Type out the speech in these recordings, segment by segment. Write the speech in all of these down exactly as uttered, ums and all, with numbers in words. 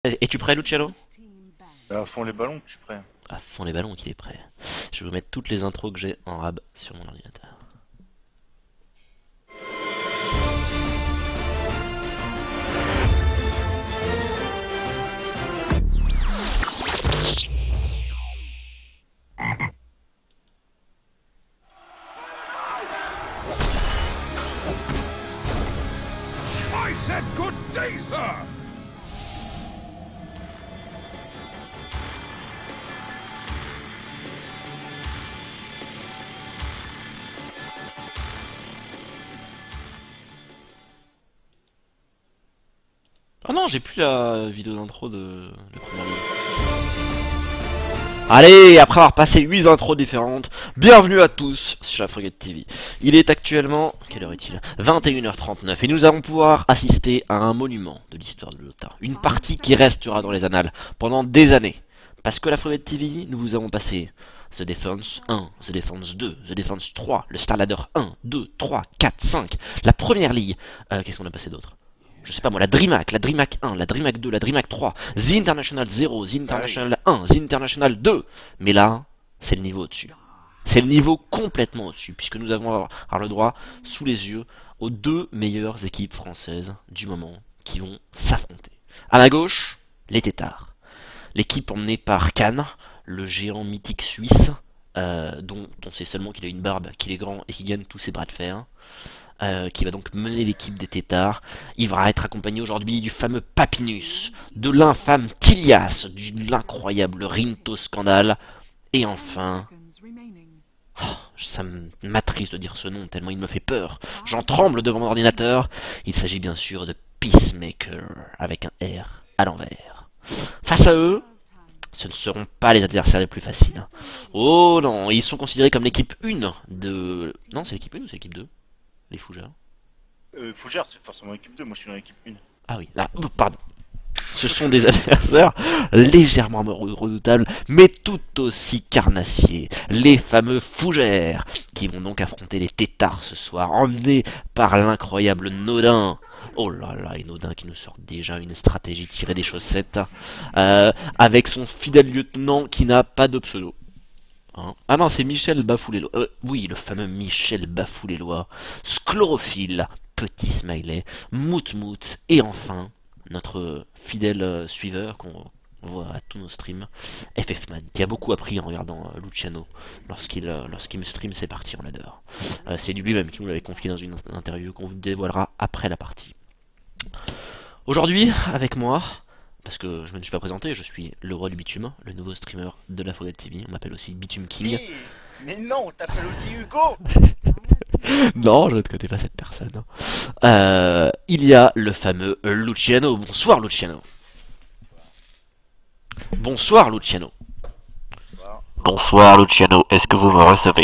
Es-tu prêt, Luciano? À fond les ballons, je suis prêt. À fond les ballons qu'il est prêt. Je vais vous mettre toutes les intros que j'ai en rab sur mon ordinateur. I said good day, sir! Oh non, j'ai plus la vidéo d'intro de la première ligue. Allez, après avoir passé huit intros différentes, bienvenue à tous sur la Frégate T V. Il est actuellement, quelle heure est-il? vingt et une heures trente-neuf et nous allons pouvoir assister à un monument de l'histoire de Dota. Une partie qui restera dans les annales pendant des années. Parce que la Frégate T V, nous vous avons passé The Defense un, The Defense deux, The Defense trois, le Star Ladder un, deux, trois, quatre, cinq, la première ligue. Euh, Qu'est-ce qu'on a passé d'autre? Je sais pas moi, la DreamHack, la DreamHack un, la DreamHack deux, la DreamHack trois, The International zéro, The Ah oui. International un, The International deux. Mais là, c'est le niveau au-dessus. C'est le niveau complètement au-dessus, puisque nous avons avoir le droit, sous les yeux, aux deux meilleures équipes françaises du moment qui vont s'affronter. À ma gauche, les Tétards. L'équipe emmenée par Khan, le géant mythique suisse, euh, dont on sait seulement qu'il a une barbe, qu'il est grand et qu'il gagne tous ses bras de fer. Euh, qui va donc mener l'équipe des Tétards. Il va être accompagné aujourd'hui du fameux Papinus, de l'infâme Tilias, de l'incroyable Rinto Scandale, et enfin... Oh, ça m'attriste de dire ce nom tellement il me fait peur. J'en tremble devant mon ordinateur. Il s'agit bien sûr de Peacemaker, avec un R à l'envers. Face à eux, ce ne seront pas les adversaires les plus faciles. Oh non, ils sont considérés comme l'équipe un de... Non, c'est l'équipe un ou c'est l'équipe deux? Les Fougères. Euh, Fougère, c'est forcément équipe deux, moi je suis dans l'équipe un. Ah oui, là, oh, pardon. Ce sont des adversaires légèrement redoutables, mais tout aussi carnassiers. Les fameux Fougères, qui vont donc affronter les Tétards ce soir, emmenés par l'incroyable Nodin. Oh là là, et Nodin qui nous sort déjà une stratégie tirée des chaussettes, euh, avec son fidèle lieutenant qui n'a pas de pseudo. Hein. Ah non, c'est Michel Bafoulélois. Euh, oui, le fameux Michel Bafoulélois. Schlorophyle, petit smiley, mout mout, et enfin, notre fidèle euh, suiveur qu'on voit à tous nos streams, F F Man, qui a beaucoup appris en regardant euh, Luciano lorsqu'il euh, lorsqu'il me stream ses parties en ladder. Euh, c'est lui-même qui nous l'avait confié dans une interview qu'on vous dévoilera après la partie. Aujourd'hui, avec moi, parce que je ne me suis pas présenté, je suis le roi du bitume, le nouveau streamer de la Frégate T V, on m'appelle aussi Bitume King. Mais, mais non, on t'appelle aussi Hugo. Non, je ne connais pas cette personne. Euh, il y a le fameux Luciano. Bonsoir Luciano. Bonsoir Luciano. Bonsoir. Bonsoir Luciano, est-ce que vous me recevez?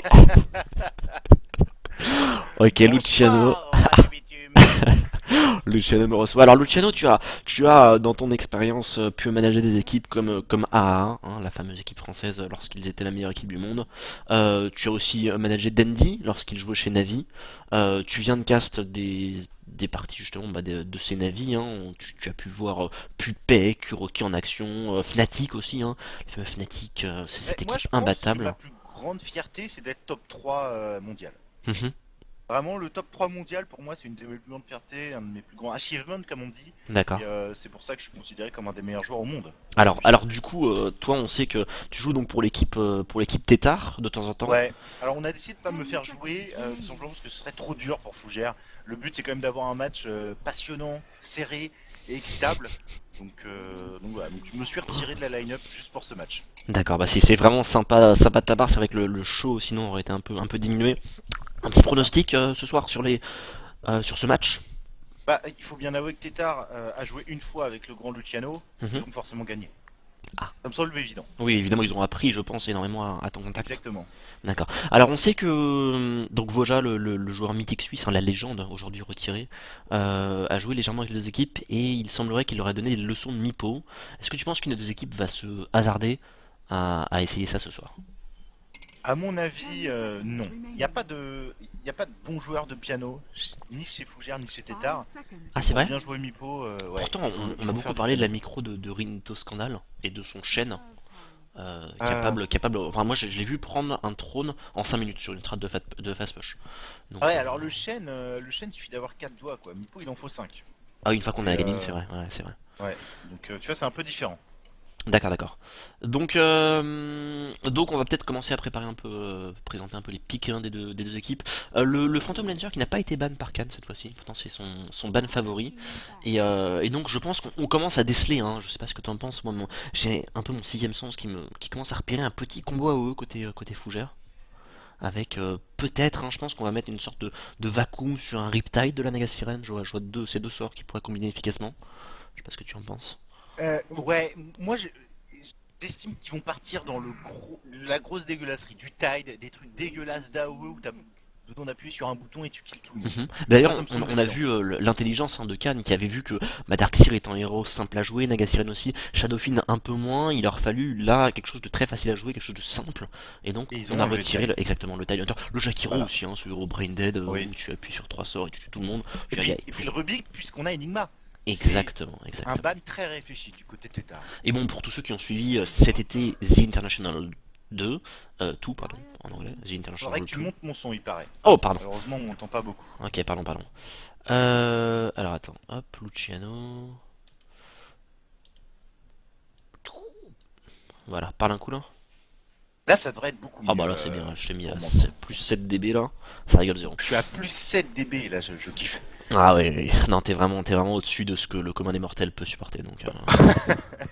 Ok, Luciano. Bonsoir, roi du bitume. Luciano me reçoit. Alors Luciano, tu as, tu as euh, dans ton expérience euh, pu manager des équipes comme, euh, comme A A, hein, la fameuse équipe française euh, lorsqu'ils étaient la meilleure équipe du monde. Euh, tu as aussi euh, managé Dandy lorsqu'il jouait chez Navi. Euh, tu viens de cast des, des parties justement bah, de, de ces Navi. Hein. Tu, tu as pu voir euh, Pupé, Kuroki en action, euh, Fnatic aussi. Hein. Le fameux Fnatic, euh, c'est Mais cette moi équipe je pense que ma imbattable. plus grande fierté c'est d'être top trois euh, mondial. Mhm. Vraiment, le top trois mondial pour moi c'est une de mes plus grandes fiertés, un de mes plus grands achievements comme on dit. D'accord. Et euh, c'est pour ça que je suis considéré comme un des meilleurs joueurs au monde Alors, aujourd'hui. alors du coup, euh, toi, on sait que tu joues donc pour l'équipe euh, pour l'équipe Tétard de temps en temps. Ouais, alors on a décidé de pas me faire jouer, euh, tout simplement parce que ce serait trop dur pour Fougère. Le but c'est quand même d'avoir un match euh, passionnant, serré et équitable. Donc, euh, donc voilà, donc je me suis retiré de la line-up juste pour ce match. D'accord, bah c'est c'est vraiment sympa, sympa de ta part. C'est vrai que le, le show sinon aurait été un peu, un peu diminué. Un petit C'est ça. pronostic euh, ce soir sur les, euh, sur ce match. Bah, il faut bien avouer que Tétard euh, a joué une fois avec le grand Luciano, Mhm. donc forcément gagné. Ah, Ça me semble évident. oui, évidemment, ils ont appris, je pense, énormément à, à ton contact. Exactement. D'accord. Alors, on sait que euh, donc Voja, le, le- le joueur mythique suisse, hein, la légende aujourd'hui retiré, euh, a joué légèrement avec les deux équipes et il semblerait qu'il leur a donné des leçons de Mipo. Est-ce que tu penses qu'une des deux équipes va se hasarder à, à essayer ça ce soir? À mon avis, euh, non. Il n'y a pas de, il y a pas de bons joueurs de piano, ni chez Fougère ni chez Tétard. Ah, c'est Pour vrai? bien jouer Mipo, euh, ouais. Pourtant, il faut- on, il on m'a faut beaucoup faire du parlé de la piano. micro de, de Rinto Scandal et de son chêne. Euh, Euh, capable, capable. Enfin, moi, je, je l'ai vu prendre un trône en cinq minutes sur une strat de, fat, de fast push. Donc, Ouais, euh, alors le chêne, euh, le chêne, il suffit d'avoir quatre doigts, quoi. Mipo, il en faut cinq. ah, une fois qu'on a Et, la gaming, euh, c'est vrai. Ouais, c'est vrai. ouais. Donc, euh, tu vois, c'est un peu différent. D'accord, d'accord. Donc, euh, donc on va peut-être commencer à préparer un peu, euh, présenter un peu les pics hein, des, deux, des deux équipes. Euh, le, le Phantom Lander qui n'a pas été ban par Khan cette fois-ci, pourtant c'est son, son ban favori. Et, euh, et donc je pense qu'on on commence à déceler, hein, je sais pas ce que tu en penses, moi mon- j'ai un peu mon sixième sens qui, me, qui commence à repérer un petit combo A O E côté, euh, côté Fougère. Avec euh, peut-être, hein, je pense qu'on va mettre une sorte de, de vacuum sur un Riptide de la Nagasiren. Je vois, je vois deux, ces deux sorts qui pourraient combiner efficacement. Je sais pas ce que tu en penses. Euh, ouais, moi, je- j'estime qu'ils vont partir dans le gros, la grosse dégueulasserie, du tide, des trucs dégueulasses d'A O E où t'as besoin d'appuyer sur un bouton et tu kills tout le monde. Mhm. Moi, D'ailleurs, ça me on, semble on a évident. vu euh, l'intelligence hein, de Khan qui avait vu que bah, Darkseer est un héros simple à jouer, Nagasiren aussi, Shadowfin un peu moins. Il leur fallu là quelque chose de très facile à jouer, quelque chose de simple. Et donc Et ils on ont a enlevé le retiré tide. le- exactement le Tide Hunter. Le Jakiro Voilà. aussi, hein, ce héros brain dead euh, Oui. où tu appuies sur trois sorts et tu tues tout le monde. Et Je veux puis, dire, et il y puis a- le Rubik, puisqu'on a Enigma. C'est Exactement, un exactement. ban très réfléchi du côté Tétard. Et bon, pour tous ceux qui ont suivi euh, cet été The International deux, euh, tout pardon, en anglais, The Faudrait International que tu deux. montes mon son, il paraît. Oh, pardon. Malheureusement, on m'entend pas beaucoup. Ok, pardon, pardon. Euh, alors attends, hop, Luciano. Voilà, parle un coup là. Là, ça devrait être beaucoup mieux. Ah bah là c'est euh, bien, je t'ai mis pour à m'entendre. plus sept décibels là, ça rigole zéro. Je suis à plus sept décibels, là, je, je kiffe. Ah ouais, ouais. Non t'es vraiment, t'es vraiment au-dessus de ce que le commun des mortels peut supporter, donc euh,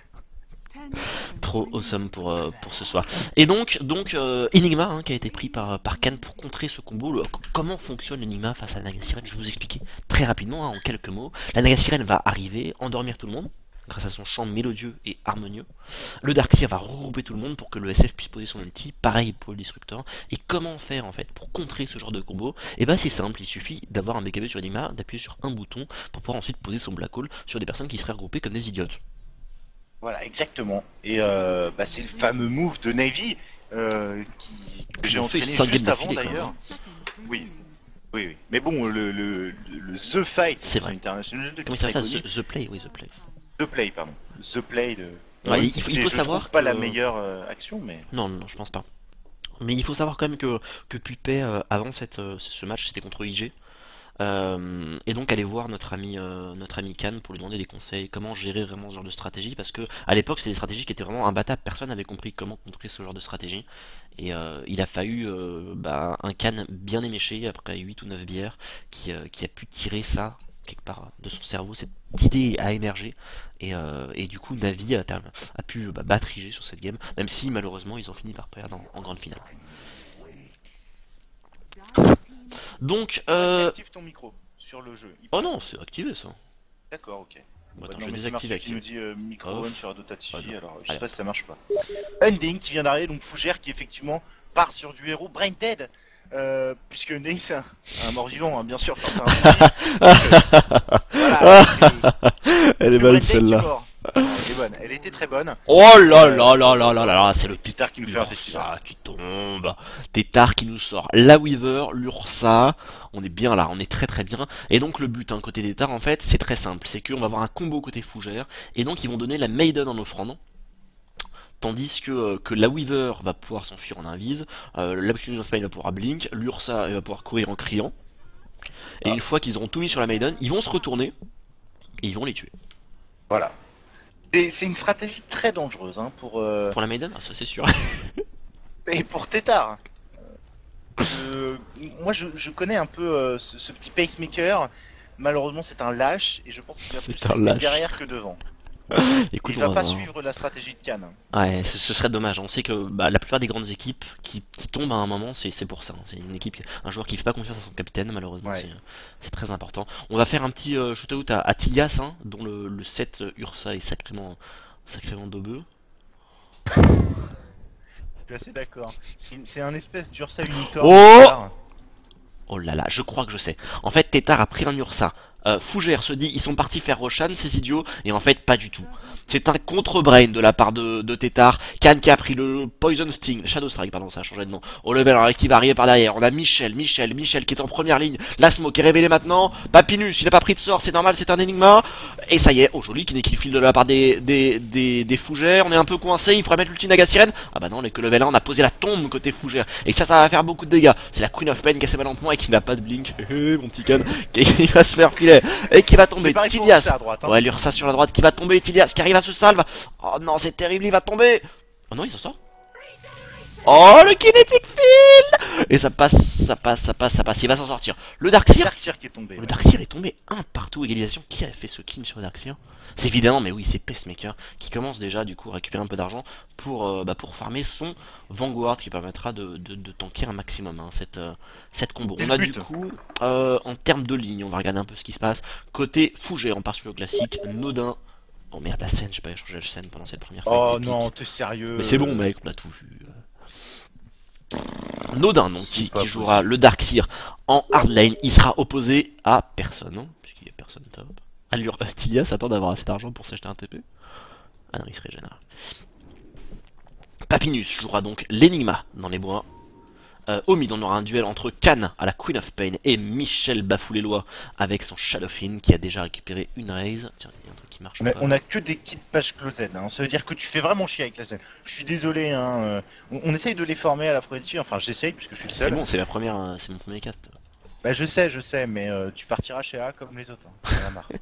trop awesome pour, euh, pour ce soir. Et donc, donc euh, Enigma hein, qui a été pris par, par Khan pour contrer ce combo. Le- comment fonctionne Enigma face à la Nagasiren? Je vais vous expliquer très rapidement hein, en quelques mots. La Nagasiren va arriver, endormir tout le monde grâce à son chant mélodieux et harmonieux. Le Darkseer va regrouper tout le monde pour que le S F puisse poser son ulti, pareil pour le Destructor. Et comment faire en fait pour contrer ce genre de combo? Et bah c'est simple, il suffit d'avoir un B K B sur Enigma, d'appuyer sur un bouton pour pouvoir ensuite poser son Black Hole sur des personnes qui seraient regroupées comme des idiotes. Voilà, exactement. Et euh, bah, c'est le fameux move de Navy euh, qui, que j'ai Ils ont fait entraîné cinq games juste avant d'affilée, quand d'ailleurs. même, Oui, oui, oui. Mais bon, le, le, le The Fight C'est vrai. International de Comment il s'appelle ça? connu. The, The Play, oui, The Play. The Play, pardon. The Play de. Ouais, Même il si faut- il c'est, faut je savoir trouve pas que- la meilleure euh, action, mais. Non, non, non, je pense pas. Mais il faut savoir quand même que, que Pupet, euh, avant cette, euh, ce match, c'était contre I G. Euh, et donc aller voir notre ami euh, notre ami Khan pour lui demander des conseils, comment gérer vraiment ce genre de stratégie, parce que à l'époque c'était des stratégies qui étaient vraiment imbattables, personne n'avait compris comment contrer ce genre de stratégie. Et euh, il a fallu euh, bah, un Khan bien éméché après huit ou neuf bières qui, euh, qui a pu tirer ça quelque part de son cerveau, cette idée a émergé et, euh, et du coup Navi a, a pu bah, battre I G sur cette game, même si malheureusement ils ont fini par perdre en, en grande finale. Donc euh... Active ton micro sur le jeu. Il oh paraît. non, c'est activé ça. D'accord, ok. Bon, Ouais, attends, non, je vais mais c'est marqué désactiver qui nous dit euh, micro Off. on sur Dota T V, Ah, non. alors je sais Allez. pas si ça marche pas. Ending qui vient d'arriver, donc Fougère qui effectivement part sur du héros Brain Dead, euh, puisque Ney c'est un, un mort-vivant, hein, bien sûr, enfin, c'est un zombie. Voilà, c'est- Elle est le Brain bonne Dead qui est celle-là. mort. Elle est bonne, elle était très bonne. Oh là Euh, là là là là là là, c'est le Tétard qui nous fait un Ursa festival. qui tombe. Tétard qui nous sort la Weaver, l'Ursa. On est bien là, on est très très bien. Et donc le but, hein, côté Tétard, en fait, c'est très simple. C'est qu'on va avoir un combo côté Fougère. Et donc ils vont donner la Maiden en offrande. Tandis que, euh, que la Weaver va pouvoir s'enfuir en invise. Euh, L'Absolution of Pain va pouvoir blink. L'Ursa elle va pouvoir courir en criant. Et Ah. une fois qu'ils auront tout mis sur la Maiden, ils vont se retourner. Et ils vont les tuer. Voilà. C'est c'est une stratégie très dangereuse hein, pour, euh, Pour la Maiden, ah, ça c'est sûr. et pour Tétard. Euh, moi je, je connais un peu euh, ce, ce petit pacemaker. Malheureusement c'est un lâche et je pense qu'il va C'est plus un rester lâche. derrière que devant. Écoute, Il va on pas voir. suivre la stratégie de Cannes. Ouais, ce, ce serait dommage. On sait que bah, la plupart des grandes équipes qui, qui tombent à un moment, c'est c'est pour ça. C'est une équipe, un joueur qui fait pas confiance à son capitaine, malheureusement, Ouais. c'est c'est très important. On va faire un petit euh, shootout à, à Tilias, hein, dont le, le set euh, Ursa est sacrément, sacrément daubeux. Je suis assez d'accord. C'est c'est un espèce d'Ursa unicorn. Oh Tétard. Oh là là, je crois que je sais. En fait, Tétard a pris un Ursa Euh, Fougère se dit ils sont partis faire Roshan, ces idiots, et en fait pas du tout. C'est un contre-brain de la part de, de Tétard. Khan qui a pris le Poison Sting, Shadow Strike, pardon, ça a changé de nom. Au level un qui va arriver par derrière. On a Michel, Michel, Michel qui est en première ligne. La smoke est révélée maintenant. Papinus, il a pas pris de sort, c'est normal, c'est un énigma. Et ça y est, oh joli, qui n'est qui file de la part des, des, des, des Fougères. On est un peu coincé, il faudrait mettre l'ulti Naga Sirène. Ah bah non, on est que level un, on a posé la tombe côté Fougère. Et ça, ça va faire beaucoup de dégâts. C'est la Queen of Pain qui a ses mal en point et qui n'a pas de blink. Hé, mon petit Khan, qui va se faire filer. Et qui va tomber. Tilias. Hein. Ouais, Lursa sur la droite qui va tomber. Tilias qui arrive à se salve. Oh non, c'est terrible, il va tomber. Oh non, il s'en sort. Oh, le Kinetic Field. Et ça passe, ça passe, ça passe, ça passe. Il va s'en sortir. Le Darkseer. Darkseer qui est tombé. Le ouais. Darkseer est tombé un partout. Égalisation. Qui a fait ce clean sur le Darkseer? C'est évidemment, mais oui, c'est Pacemaker qui commence déjà du coup à récupérer un peu d'argent pour, euh, bah, pour farmer son Vanguard qui permettra de, de, de tanker un maximum hein, cette, euh, cette combo. On a du coup, euh, en termes de ligne, on va regarder un peu ce qui se passe. Côté Fougère, on part sur le classique. Nodin. Oh merde, la scène, j'ai pas changé la scène pendant cette première phase. Oh non, t'es sérieux? Mais c'est bon, mec, on a tout vu. Nodin, donc, qui, qui jouera possible. le Darkseer en hard lane. Il sera opposé à personne, hein, puisqu'il y a personne top. Allure, Tilias attend d'avoir assez d'argent pour s'acheter un T P. Ah non, il se régénère. Papinus jouera donc l'Enigma dans les bois. Euh, au mid, on aura un duel entre Khan à la Queen of Pain et Michel Bafoulélois avec son Shadowfin qui a déjà récupéré une raise. Tiens, il y a un truc qui marche On a, pas. on a que des kits page closet, hein. Ça veut dire que tu fais vraiment chier avec la scène. Je suis désolé, hein. euh, On, on essaye de les former à la Freddy, enfin j'essaye puisque je suis le C'est seul. bon, c'est la première, euh, c'est mon premier cast. Bah je sais, je sais, mais euh, tu partiras chez A comme les autres. Hein. J'en ai marre.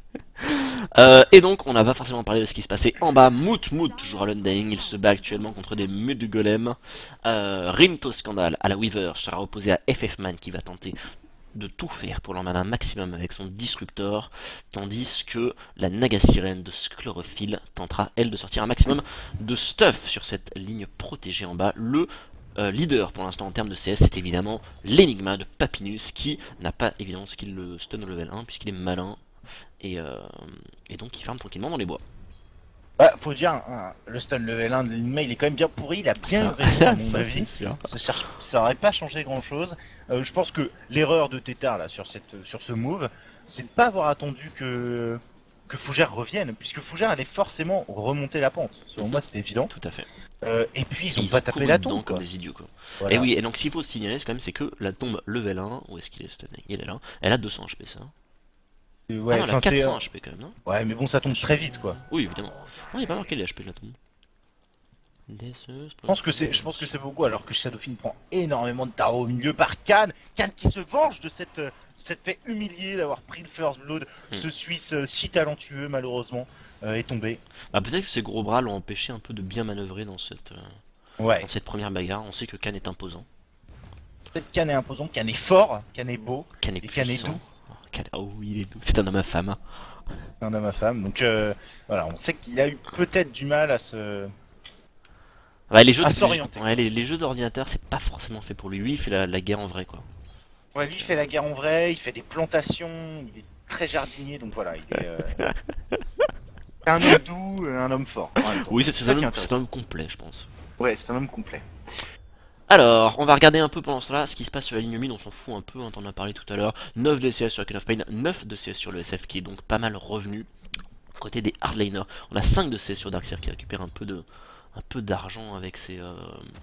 Euh, et donc, on n'a pas forcément parlé de ce qui se passait en bas. Moot Moot jouera l'Undying. Il se bat actuellement contre des Mud Golem. Euh, Rinto Scandal à la Weaver sera opposé à F F Man qui va tenter de tout faire pour l'emmener un maximum avec son Disruptor. Tandis que la Naga Sirène de Schlorophile tentera, elle, de sortir un maximum de stuff sur cette ligne protégée en bas. Le Euh, leader pour l'instant en termes de C S, c'est évidemment l'Enigma de Papinus qui n'a pas évidemment ce qu'il le stun au level un puisqu'il est malin et, euh, et donc il farme tranquillement dans les bois. Bah, faut dire, hein, le stun level un de l'anime, il est quand même bien pourri, il a bien raison à mon Ça, avis. c'est sûr. Ça, cherche- ça aurait pas changé grand chose. Euh, je pense que l'erreur de Tétard là sur cette sur ce move, c'est de pas avoir attendu que que Fougère revienne, puisque Fougère allait forcément remonter la pente. Selon moi, c'était évident. Tout à fait. Euh, et puis ils ont Ils pas ont tapé couru la dedans tombe comme quoi. des idiots quoi. Voilà. Et oui, et donc s'il faut se signaler quand même, c'est que la tombe level un, où est-ce qu'il est stunné? Il est là. Elle a deux cents H P ça. Euh, ouais, Ah non, elle a enfin, c'est, quatre cents euh, H P quand même, non? ouais, mais bon, ça tombe très vite quoi. Oui, évidemment. Non, il n'y a pas marqué les H P de la tombe. Je pense que c'est, je pense que c'est beaucoup, alors que Shadowfin prend énormément de tarot au milieu par Khan, Khan qui se venge de cette, euh, cette fait humilié d'avoir pris le first blood. Hmm. Ce Suisse euh, si talentueux malheureusement euh, est tombé. Bah peut-être que ses gros bras l'ont empêché un peu de bien manœuvrer dans cette, euh, Ouais. dans cette première bagarre. On sait que Khan est imposant. Peut-être Khan est imposant, Khan est fort, Khan est beau, Khan est et Khan est puissant. doux. Oh, Khan- oh oui, il est doux. C'est un homme à femme. C'est un homme à femme. Donc euh, voilà, on sait qu'il a eu peut-être du mal à se. Ouais, les jeux, À les- s'orienter. ouais, les, les jeux d'ordinateur, c'est pas forcément fait pour lui. Lui, il fait la, la guerre en vrai, quoi. Ouais, lui il fait la guerre en vrai, il fait des plantations, il est très jardinier, donc voilà, il est. Euh... c'est un homme doux, euh, un homme fort. en même temps. Oui, c'est c'est ça un, qui est homme- c'est intéressant. un homme complet, je pense. Ouais, c'est un homme complet. Alors, on va regarder un peu pendant cela ce qui se passe sur la ligne mid, on s'en fout un peu, hein, t'en as parlé tout à l'heure. neuf de C S sur la Queen of Pain, neuf de C S sur le S F qui est donc pas mal revenu. Côté des hardliners, on a cinq de C S sur Darkseer qui récupère un peu de un peu d'argent avec ses euh,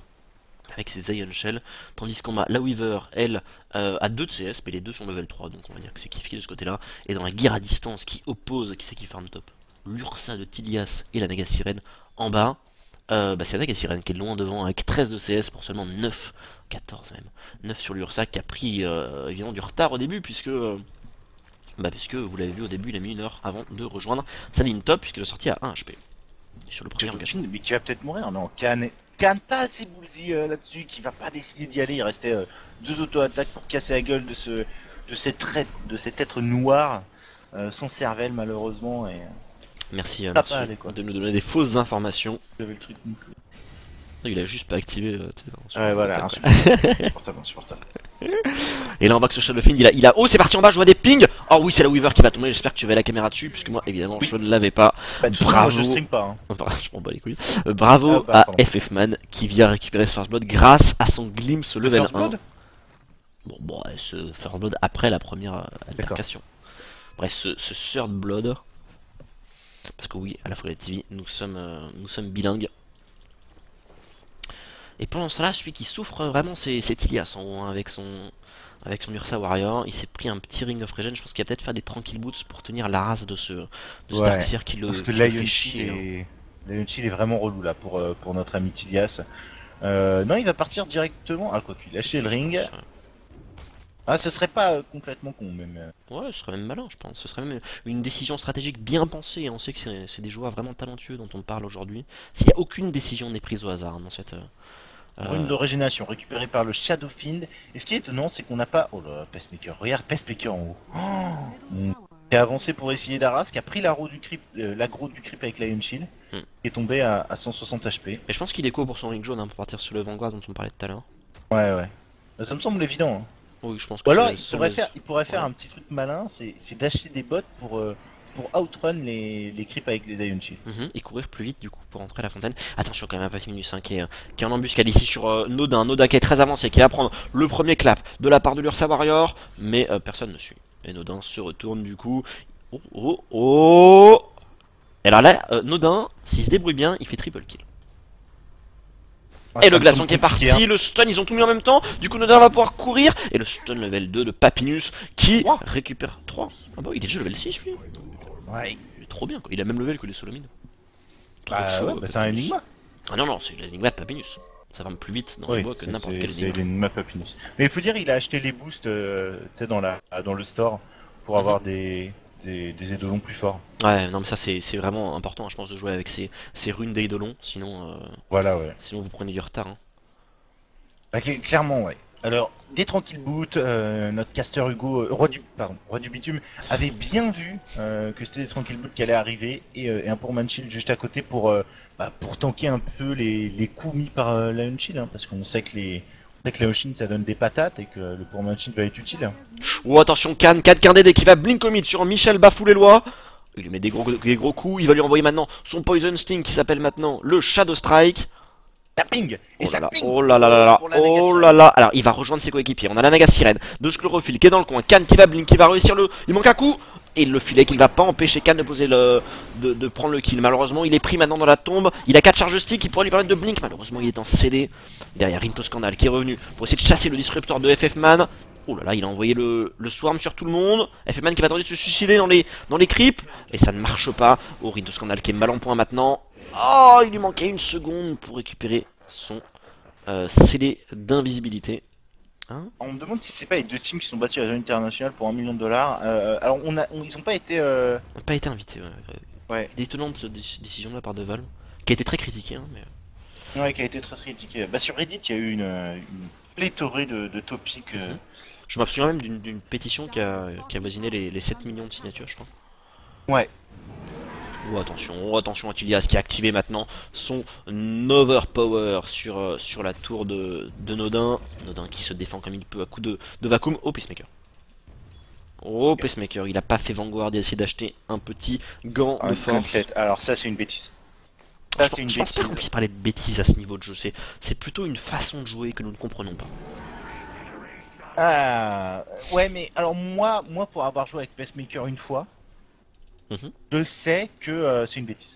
avec ses Iron Shell, tandis qu'on a la Weaver, elle, euh, a deux de C S, mais les deux sont level trois, donc on va dire que c'est kiff de ce côté-là. Et dans la guerre à distance qui oppose, qui c'est qui farm top, l'Ursa de Tilias et la Naga Sirène en bas. Euh, bah c'est la Naga Sirène qui est loin devant avec treize de C S pour seulement neuf, quatorze même, neuf sur l'Ursa qui a pris euh, évidemment du retard au début puisque euh, bah puisque vous l'avez vu au début il a mis une heure avant de rejoindre sa ligne top puisqu'il est sorti à un H P sur le premier engagement. Mais qui va peut-être mourir, non? Khan, est... Khan pas assez ballsy euh, là-dessus, qui va pas décider d'y aller. Il restait euh, deux auto-attaques pour casser la gueule de ce, de cet, être, de cet être noir, euh, sans cervelle malheureusement. Et Merci euh, Ça monsieur, va aller, quoi. de nous donner des fausses informations. j'avais le truc. Il a juste pas activé. Euh, tu sais, sur Ouais, le voilà, contact. insupportable, insupportable, insupportable. Et là on voit que ce Shadowfin il a, il a. Oh c'est parti en bas, je vois des pings. Oh oui c'est la Weaver qui va tomber, j'espère que tu avais la caméra dessus puisque moi évidemment Oui. je ne l'avais pas. Bah, de toute façon, Bravo. moi, je stream pas. Hein. Enfin, je m'en bats les couilles. Euh, bravo Ah, bah, à pardon. F F Man qui vient récupérer ce first blood grâce à son glimpse level First un. Blood Bon bon ouais, ce first blood après la première euh, altercation. Bref, ce, ce Third Blood. Parce que oui, à la fois la T V, nous sommes, euh, nous sommes bilingues. Et pendant cela, celui qui souffre vraiment, c'est Ilias en haut, hein, avec son, avec son Ursa Warrior. Il s'est pris un petit Ring of Regen. Je pense qu'il va peut-être faire des tranquilles boots pour tenir la race de ce, de ce Ouais, Darkseer qui le, Parce que qui le Lion fait Chill chier. hein. est... Lion Chill est vraiment relou là pour, euh, pour notre ami Tilias. Euh, non, il va partir directement. Ah, quoi qu'il a acheté le ring. Je pense, ouais. Ah, ce serait pas euh, complètement con, même. euh. Ouais, ce serait même malin, je pense. Ce serait même une décision stratégique bien pensée. Et on sait que c'est des joueurs vraiment talentueux dont on parle aujourd'hui. S'il n'y a aucune décision n'est prise au hasard hein, dans cette. Euh, Rune de régénération récupérée par le Shadow Fiend. Et ce qui est étonnant, c'est qu'on n'a pas. Oh là, Pacemaker. Regarde Pacemaker en haut. Oh, on est avancé pour essayer d'Aras, qui a pris l'aggro du creep, euh, l'aggro du creep avec Lion Shield, Hmm. qui est tombé à, à cent soixante H P. Et je pense qu'il est co pour son ring jaune hein, pour partir sur le Vanguard dont on parlait tout à l'heure. Ouais, ouais. Euh, Ça me semble évident. Hein. Oui, je pense que Ou alors, c'est- il c'est pourrait le- faire, il pourrait faire Ouais. un petit truc malin, c'est c'est d'acheter des bots pour, euh, pour outrun les, les creeps avec les Lion Shield. Mhm, et courir plus vite du coup pour entrer à la fontaine. Attention quand même à Papiminus hein, qui, est, euh, qui est en embuscade ici sur euh, Nodin. Nodin qui est très avancé, qui va prendre le premier clap de la part de l'Ursa Warrior, mais euh, personne ne suit. Et Nodin se retourne du coup. Oh oh oh. Et alors là, euh, Nodin, s'il se débrouille bien, il fait triple kill. Ouais, Et ça le me glaçon semble qui est parti, compliqué, hein. le stun, ils ont tout mis en même temps. Du coup, Nodin va pouvoir courir. Et le stun level deux de Papinus qui Trois. récupère trois. Ah bah, il est déjà level six lui. Ouais. Il est trop bien quoi. Il a même level que les Solomines. Trop Bah, chaud, ouais, bah, c'est un Papinus. énigme. Ah non, non, c'est l'énigma de Papinus. Ça va plus vite dans les Oui, bois que c'est- n'importe c'est quel c'est énigme. l'énigme Papinus. Mais il faut dire, il a acheté les boosts euh, tu sais, dans, la, dans le store pour Mhm. avoir des, des, des édolons plus forts. Ouais, non, mais ça c'est c'est vraiment important, hein, je pense, de jouer avec ces, ces runes d'Eidolon. Sinon, euh, Voilà, ouais. sinon vous prenez du retard. Hein. Bah, cl- clairement, ouais. Alors, des tranquilles boots, euh, notre caster Hugo, euh, roi du, pardon, roi du bitume, avait bien vu euh, que c'était des tranquilles boots qui allaient arriver et, euh, et un Pourman Shield juste à côté pour, euh, bah, pour tanker un peu les, les coups mis par euh, Lion Shield, hein, parce qu'on sait que les, on sait que Lion Shield ça donne des patates et que le Pourman Shield va être utile. Hein. Oh, attention, Can, Can Cardédé qui va blink au mid sur Michel Bafou-les-Lois. Il lui met des gros, des gros coups. Il va lui envoyer maintenant son Poison Sting qui s'appelle maintenant le Shadow Strike. Ça ping et Oh ça là là, ping oh là là là là, pour la oh négation. là là. Alors il va rejoindre ses coéquipiers. On a la Naga Sirène de Schlorophile qui est dans le coin. Can qui va blink, qui va réussir le. Il manque un coup. Et le filet qui ne va pas empêcher Can de poser le. De, de prendre le kill. Malheureusement, il est pris maintenant dans la tombe. Il a quatre charges stick qui pourraient lui permettre de blink. Malheureusement, il est en C D. Derrière Rinto Scandal qui est revenu pour essayer de chasser le disruptor de F F Man. Oh là là, il a envoyé le, le swarm sur tout le monde. F F Man qui va tenter de se suicider dans les, dans les creeps. Et ça ne marche pas. Oh, Rinto Scandal qui est mal en point maintenant. Oh, il lui manquait une seconde pour récupérer son euh, C D d'invisibilité. Hein? On me demande si c'est pas les deux teams qui sont battus à la zone internationale pour un million de dollars. Euh, alors, on a, on- ils ont pas été. Euh... On n'a pas été invité. Ouais. Ouais. Détonnante cette décision de la part de Valve. Qui a été très critiquée. Hein, mais... Ouais, qui a été très critiqué. Bah, sur Reddit, il y a eu une, une pléthorée de, de topics. euh, Je me souviens même d'une d'une pétition qui a, qui a voisiné les, les sept millions de signatures, je crois. Ouais. Oh attention, oh attention à Tilias qui a activé maintenant son overpower sur, euh, sur la tour de, de Nodin. Nodin qui se défend comme il peut à coup de, de vacuum. Oh Pacemaker. Oh Pacemaker, il a pas fait Vanguard, il a essayé d'acheter un petit gant Un de force. gauntlet. Alors, ça, c'est une bêtise. Je, Ça, pense- c'est une je pense pas qu'on bêtise. puisse parler de bêtises à ce niveau de jeu, c'est c'est plutôt une façon de jouer que nous ne comprenons pas. Ah, ouais, mais alors, moi, moi pour avoir joué avec Pacemaker une fois, Mhm. je sais que euh, c'est une bêtise.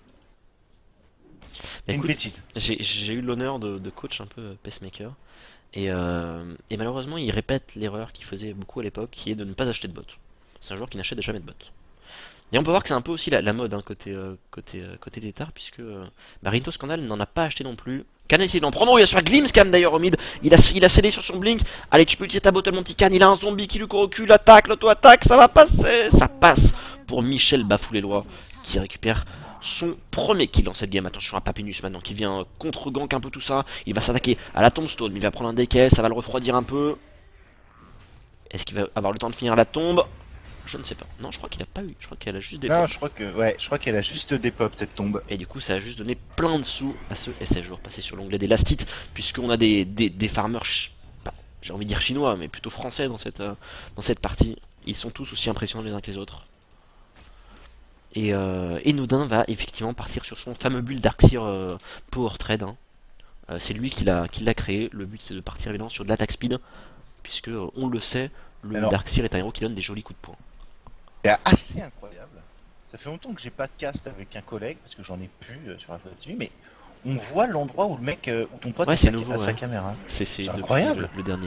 C'est une Écoute, bêtise. J'ai j'ai eu l'honneur de, de coach un peu euh, Pacemaker. Et, euh, et malheureusement, il répète l'erreur qu'il faisait beaucoup à l'époque, qui est de ne pas acheter de bots. C'est un joueur qui n'achète jamais de bots. Et on peut voir que c'est un peu aussi la, la mode hein, côté, euh, côté, euh, côté Tétard, puisque euh, bah, Rinto Scandal n'en a pas acheté non plus. Can a essayé d'en prendre. Oh, il va se faire Glimscam d'ailleurs au mid. Il a, il a scellé sur son blink. Allez, tu peux utiliser ta bottle, mon petit Can. Il a un zombie qui lui court au cul. L'attaque, l'auto-attaque, ça va passer. Ça passe pour Michel Bafou-les-Lois qui récupère son premier kill dans cette game. Attention à Papinus maintenant qui vient contre-gank un peu tout ça. Il va s'attaquer à la tombstone. Il va prendre un décaisse. Ça va le refroidir un peu. Est-ce qu'il va avoir le temps de finir la tombe? Je ne sais pas. Non, je crois qu'il a pas eu. Je crois qu'elle a juste des Non, pops. je crois que, ouais, je crois qu'elle a juste des pop cette tombe. Et du coup, ça a juste donné plein de sous à ce S F. Je vais repasser sur l'onglet des lastites, puisqu'on a des, des, des farmers, ch- bah, j'ai envie de dire chinois, mais plutôt français dans cette, euh, dans cette partie. Ils sont tous aussi impressionnants les uns que les autres. Et, euh, et Nodin va effectivement partir sur son fameux build Darkseer euh, Power Trade. Hein. Euh, c'est lui qui l'a qui l'a créé. Le but c'est de partir évidemment sur de l'attaque speed, puisque euh, on le sait, le Alors- Darkseer est un héros qui donne des jolis coups de poing. C'est assez incroyable. Ça fait longtemps que j'ai pas de cast avec un collègue parce que j'en ai plus euh, sur la T V, mais on voit l'endroit où le mec, euh, où ton pote Ouais, a c'est sa, nouveau, a sa ouais. caméra. C'est c'est C'est depuis incroyable. Le, le dernier.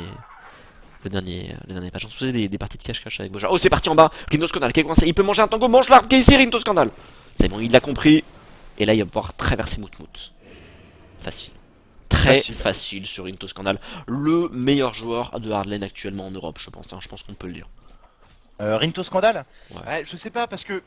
Le dernier, le dernier patch. On se faisait des, des parties de cache-cache avec Boja. Oh, c'est parti en bas. Rinto Scandal qui est coincé. Il peut manger un tango. Mange l'arbre qui est ici, Rinto Scandal. C'est bon, il l'a compris. Et là, il va pouvoir traverser Moutmout. Facile. Très Facile. facile sur Rinto Scandal. Le meilleur joueur de hardlane actuellement en Europe, je pense. Hein. Je pense qu'on peut le dire. Euh, Rinto Scandal Ouais. ouais, je sais pas parce que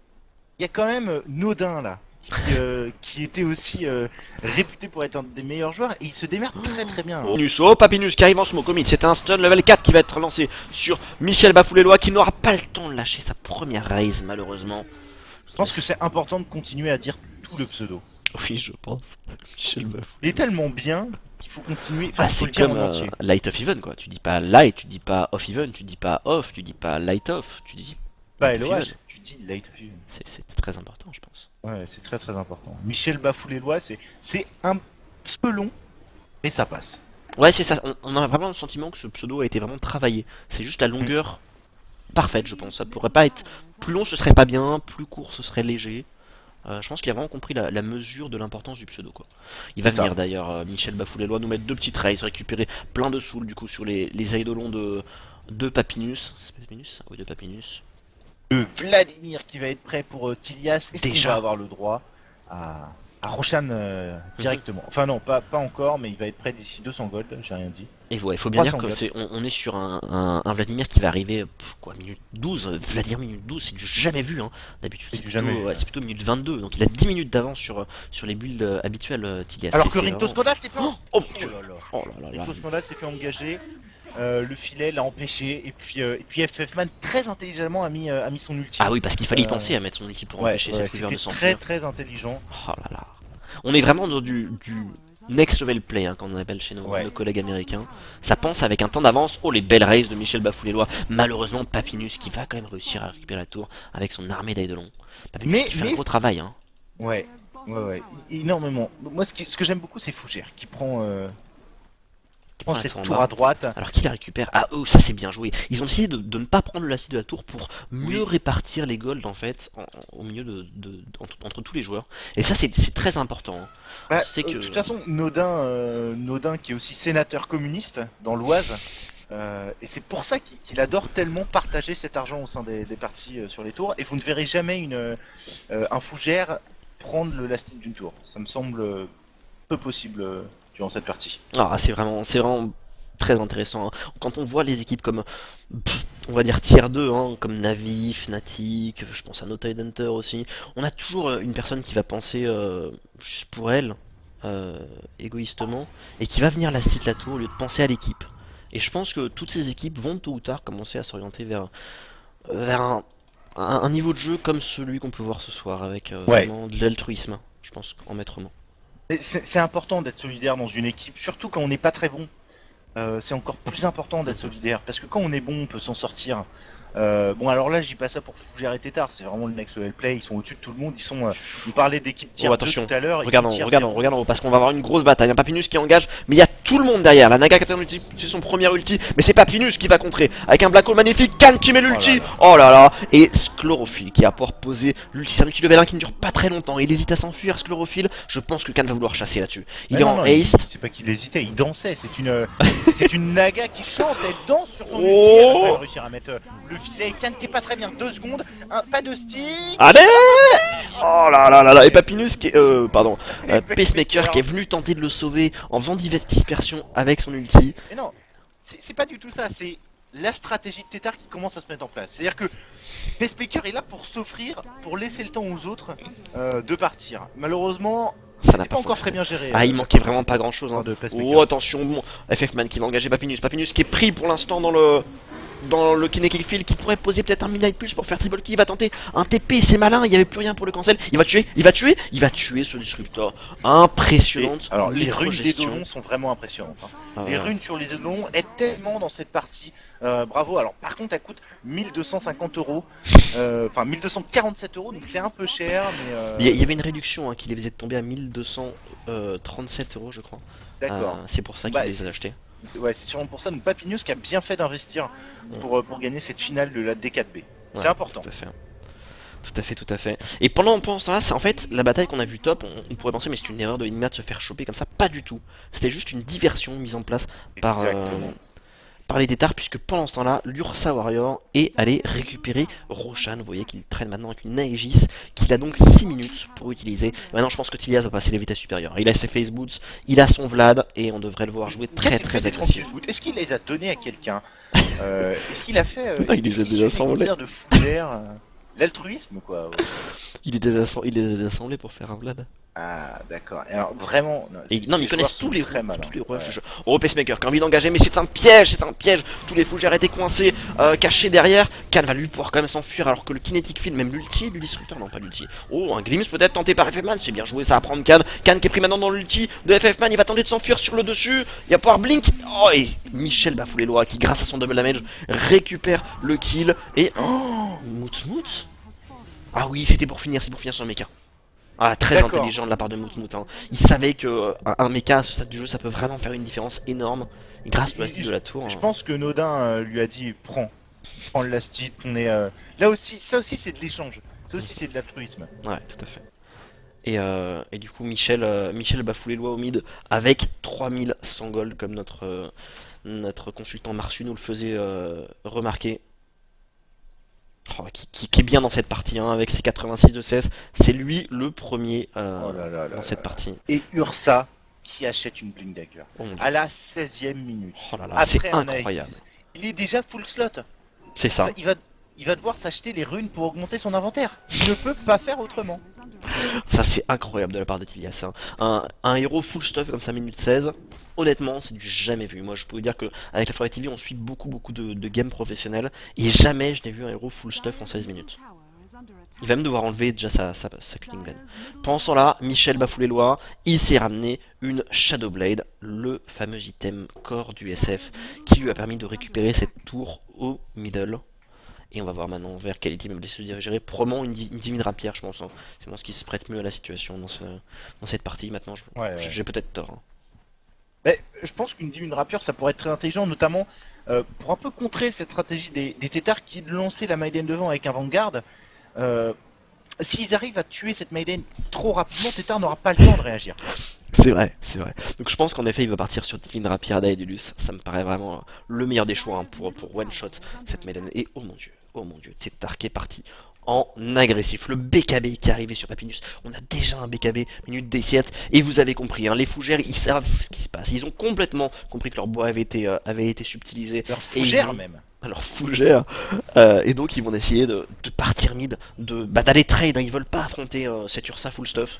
il y a quand même euh, Nodin là qui, euh, qui était aussi euh, réputé pour être un des meilleurs joueurs et il se démerde très très bien. Hein. Papinus, oh Papinus qui arrive en smoke au mid, c'est un stun level quatre qui va être lancé sur Michel Bafoulélois qui n'aura pas le temps de lâcher sa première raise malheureusement. Je pense que c'est important de continuer à dire tout le pseudo. Oui, je pense. Michel Bafoulélois. Il est tellement bien qu'il faut continuer. Enfin, Ah, faut c'est le dire comme en euh, entier. light of even quoi. Tu dis pas light, tu dis pas off even, tu dis pas off, tu dis pas light off, tu dis Bah, light of even. Eloage, tu dis late of even. C'est- C'est très important, je pense. Ouais, c'est très très important. Michel Bafoulélois, c'est c'est un petit peu long, mais ça passe. Ouais, c'est ça. On, on a vraiment le sentiment que ce pseudo a été vraiment travaillé. C'est juste la longueur parfaite, je pense. Ça pourrait pas être plus long, ce serait pas bien. Plus court, ce serait léger. Euh, je pense qu'il a vraiment compris la, la mesure de l'importance du pseudo quoi. Il va C'est ça. venir d'ailleurs, euh, Michel Bafoulélois, nous mettre deux petites rails, récupérer plein de souls du coup sur les, les eidolons de, de Papinus. C'est Papinus Oui, de Papinus. Le Vladimir qui va être prêt pour euh, Tilias. Est-ce qu'il Déjà. va avoir le droit à, à Roshan euh, directement. Enfin non, pas, pas encore, mais il va être prêt d'ici deux cents gold, j'ai rien dit. Et ouais, il faut bien dire trois cents que gold. c'est, on, on est sur un, un, un Vladimir qui va arriver, pff, quoi, minute douze. Vladimir minute douze, c'est du jamais vu, hein. D'habitude, C'est c'est du plutôt, jamais vu, ouais, ouais. c'est plutôt minute vingt-deux. Donc il a dix minutes d'avance sur, sur les builds euh, habituelles, euh, Tilias. Alors C'est- que c'est Rinto vraiment- Scandal s'est fait en... Oh, Oh Dieu. là là. Oh là là là. Rinto Scandal s'est fait engager. Euh, le filet l'a empêché et puis euh, et puis F F Man très intelligemment a mis euh, a mis son ulti. Ah oui, parce qu'il fallait y Euh, penser à mettre son ulti pour ouais, empêcher ouais, cette couverture de c'était s'enfuir. très très intelligent. Oh là là. On est vraiment dans du, du next level play, hein, comme on appelle chez nos, Ouais. nos collègues américains. Ça pense avec un temps d'avance. Oh, les belles races de Michel Bafoulélois. Malheureusement, Papinus qui va quand même réussir à récupérer la tour avec son armée d'Eidolon. Papinus Mais- qui fait mais- un gros travail. Hein. Ouais, ouais, ouais, énormément. Moi, ce, qui- ce que j'aime beaucoup, c'est Fougère qui prend euh, qui prend prend la cette tour en tour bas. à droite. Alors qui la récupère? Ah, oh, ça c'est bien joué. Ils ont décidé de, de ne pas prendre le site de la tour pour mieux Oui. répartir les golds en fait en- en- au milieu de, de- entre, entre tous les joueurs. Et ça c'est c'est très important. Hein. Bah, c'est euh, que- De toute façon, Nodin, euh, Nodin qui est aussi sénateur communiste dans l'Oise, euh, et c'est pour ça qu'il qu'il adore tellement partager cet argent au sein des, des parties euh, sur les tours. Et vous ne verrez jamais une, euh, un Fougère prendre le lasting d'une tour. Ça me semble euh, peu possible euh, durant cette partie. Ah, c'est vraiment, c'est vraiment très intéressant. Hein. Quand on voit les équipes comme, pff, on va dire tier deux, hein, comme Navi, Fnatic, je pense à No Tide Hunter aussi, on a toujours euh, une personne qui va penser euh, juste pour elle, euh, égoïstement, et qui va venir la stit la tour au lieu de penser à l'équipe. Et je pense que toutes ces équipes vont tôt ou tard commencer à s'orienter vers, vers un, un- un niveau de jeu comme celui qu'on peut voir ce soir, avec euh, Ouais. vraiment de l'altruisme, je pense, en maître mot. Et C'est c'est important d'être solidaire dans une équipe, surtout quand on n'est pas très bon. Euh, c'est encore plus important d'être solidaire, parce que quand on est bon, on peut s'en sortir. Euh, bon, alors là, je dis pas ça pour Fougère et Tétard, c'est vraiment le next level play, ils sont au-dessus de tout le monde, ils sont... Euh, on parlait d'équipe tier Oh, deux attention. tout à l'heure, ils Regardons, sont tier regardons, zéro. regardons, parce qu'on va avoir une grosse bataille. Un Papinus qui engage, mais il y a tout le monde derrière. La Naga qui a ulti, c'est son premier ulti, mais c'est Papinus qui va contrer. Avec un Black Hole magnifique, Khan qui met l'ulti. Oh là là, et Schlorophyle qui a pouvoir poser l'ulti. C'est un ulti level un qui ne dure pas très longtemps. Il hésite à s'enfuir, Schlorophyle. Je pense que Khan va vouloir chasser là-dessus. Il Mais est non, en non, il- haste. C'est pas qu'il hésitait, il dansait, c'est une... c'est une Naga qui chante, elle danse sur son Oh. ulti, elle va quand même réussir à mettre euh, le filet, Khan qui est pas très bien, deux secondes, un, pas de stick. Allez! Oh là là là là, et Papinus qui est, euh, pardon, euh, Pacemaker. Pacemaker qui est venu tenter de le sauver en faisant diverses dispersions avec son ulti. Mais non, c'est c'est pas du tout ça, c'est la stratégie de Tétard qui commence à se mettre en place. C'est-à-dire que Pacemaker est là pour s'offrir, pour laisser le temps aux autres euh, de partir. Malheureusement, Ça c'est n'a pas pas encore fonctionné. très bien géré. Ah, euh, il manquait vraiment pas grand chose. Hein. de Pacemaker. Oh, attention, bon, F F Man qui va engager Papinus. Papinus qui est pris pour l'instant dans le dans le kinetic field, qui pourrait poser peut-être un midnight push pour faire triple kill. Il va tenter un T P, c'est malin, il n'y avait plus rien pour le cancel. Il va tuer, il va tuer, il va tuer ce disruptor. Impressionnante. Et alors, les runes des micro-gestion. Dolons sont vraiment impressionnantes. hein. Ah, Les ouais. runes sur les Dolons aident tellement dans cette partie. Euh, bravo. Alors, par contre, elle coûte mille deux cent cinquante euros. Euh, Enfin, mille deux cent quarante-sept euros, donc c'est un peu cher, mais. euh, Il y, il y avait une réduction hein, qui les faisait tomber à mille deux cent trente-sept euros, je crois. D'accord. Euh, c'est pour ça qu'il Bah, les a c'est- achetés. Ouais, c'est sûrement pour ça. Donc, Papinius qui a bien fait d'investir pour, euh, pour gagner cette finale de la D quatre B. C'est Ouais, important. Tout à fait. Tout à fait, tout à fait. Et pendant, pendant ce temps-là, c'est en fait la bataille qu'on a vue top. On, on pourrait penser, mais c'est une erreur de Enigma de se faire choper comme ça. Pas du tout. C'était juste une diversion mise en place par, euh, Exactement. par les Tétards, puisque pendant ce temps-là, l'Ursa Warrior est allé récupérer Roshan. Vous voyez qu'il traîne maintenant avec une Aegis, qu'il a donc six minutes pour utiliser. Et maintenant, je pense que Tylias va passer les vitesses supérieures. Il a ses face boots, il a son Vlad, et on devrait le voir jouer très Qu'a-t-il très fait des agressif. trente-huit foot? Est-ce qu'il les a donnés à quelqu'un? euh, Est-ce qu'il a fait euh, Non, il les a est-ce qu'il déjà suit les assemblés. conseils de Fougère, euh, l'altruisme quoi. Ouais. Il est désassemblé, il est désassemblé pour faire un Vlad. Ah d'accord. Alors vraiment. Non, Et, ces- non mais ces ils connaissent joueurs tous sont les très malins. tous les rouages Ouais. du jeu. Oh Pacemaker qui a envie d'engager, mais c'est un piège, c'est un piège. Tous les fougères étaient coincés, euh, cachés derrière. Khan va lui pouvoir quand même s'enfuir alors que le kinetic field, même l'ulti du disrupteur, non pas l'ulti. Oh un glimpse peut-être tenté par F F Man, c'est bien joué, ça va prendre Khan. Khan qui est pris maintenant dans l'ulti de F F Man, il va tenter de s'enfuir sur le dessus. Il va pouvoir blink. Oh et Michel bafoue les lois qui grâce à son double damage récupère le kill et oh Mout Mout. Ah oui c'était pour finir, c'est pour finir sur le mecha. Ah, très D'accord. intelligent de la part de Moutmout. Hein. Il savait que euh, un, un mecha à ce stade du jeu, ça peut vraiment faire une différence énorme. Et grâce au plastique de la tour. Je hein. pense que Nodin euh, lui a dit prends, prends le lastique. On est euh, là aussi. Ça aussi c'est de l'échange. Ça aussi c'est de l'altruisme. Ouais, tout à fait. Et, euh, et du coup, Michel, euh, Michel bafoue les lois au mid avec trois mille cent gold, comme notre, euh, notre consultant Marsu nous le faisait euh, remarquer. Oh, qui, qui- qui est bien dans cette partie, hein, avec ses quatre-vingt-six de C S. C'est lui le premier euh, Oh là là là dans là cette là. partie. Et Ursa qui achète une Blink Dagger Oh mon dieu. à la seizième minute. Oh là là, Après c'est un incroyable. Aegis. Il est déjà full slot. C'est ça. Il va, il va devoir s'acheter les runes pour augmenter son inventaire. Il ne peut pas faire autrement. Ça c'est incroyable de la part de Tylias. Hein. Un, un héros full stuff comme ça minute seize, honnêtement c'est du jamais vu. Moi je peux vous dire que avec la Forêt T V on suit beaucoup beaucoup de, de games professionnels et jamais je n'ai vu un héros full stuff en seize minutes. Il va même devoir enlever déjà sa, sa, sa cutting blade. Pendant ce temps-là, Michel bafoue les lois, il s'est ramené une Shadow Blade, le fameux item core du S F qui lui a permis de récupérer cette tour au middle. Et on va voir maintenant vers quel item il va se diriger. Probablement une, di- une divine rapière, je pense. Hein. C'est moi ce qui se prête mieux à la situation dans, ce, dans cette partie. Maintenant, je- Ouais, ouais. j'ai peut-être tort. hein. Mais je pense qu'une divine rapière ça pourrait être très intelligent, notamment euh, pour un peu contrer cette stratégie des, des Tétards qui lançaient la Maiden devant avec un Vanguard. Euh, S'ils arrivent à tuer cette Maiden trop rapidement, Tétard n'aura pas le temps de réagir. C'est vrai, c'est vrai. Donc je pense qu'en effet, il va partir sur Divine Rapier d'Aedulus. Ça me paraît vraiment euh, le meilleur des choix hein, pour, pour one shot cette Maiden. Et oh mon dieu, oh mon dieu, Tétar qui est parti en agressif. Le B K B qui est arrivé sur Papinus. On a déjà un B K B, minute D sept. Et vous avez compris, hein, les fougères, ils savent ce qui se passe. Ils ont complètement compris que leur bois avait été, euh, avait été subtilisé. Leur Et ils fougère vont- même. Alors fougère euh, et donc ils vont essayer de, de partir mid, de bah, d'aller trade, hein, ils veulent pas affronter euh, cette Ursa full stuff.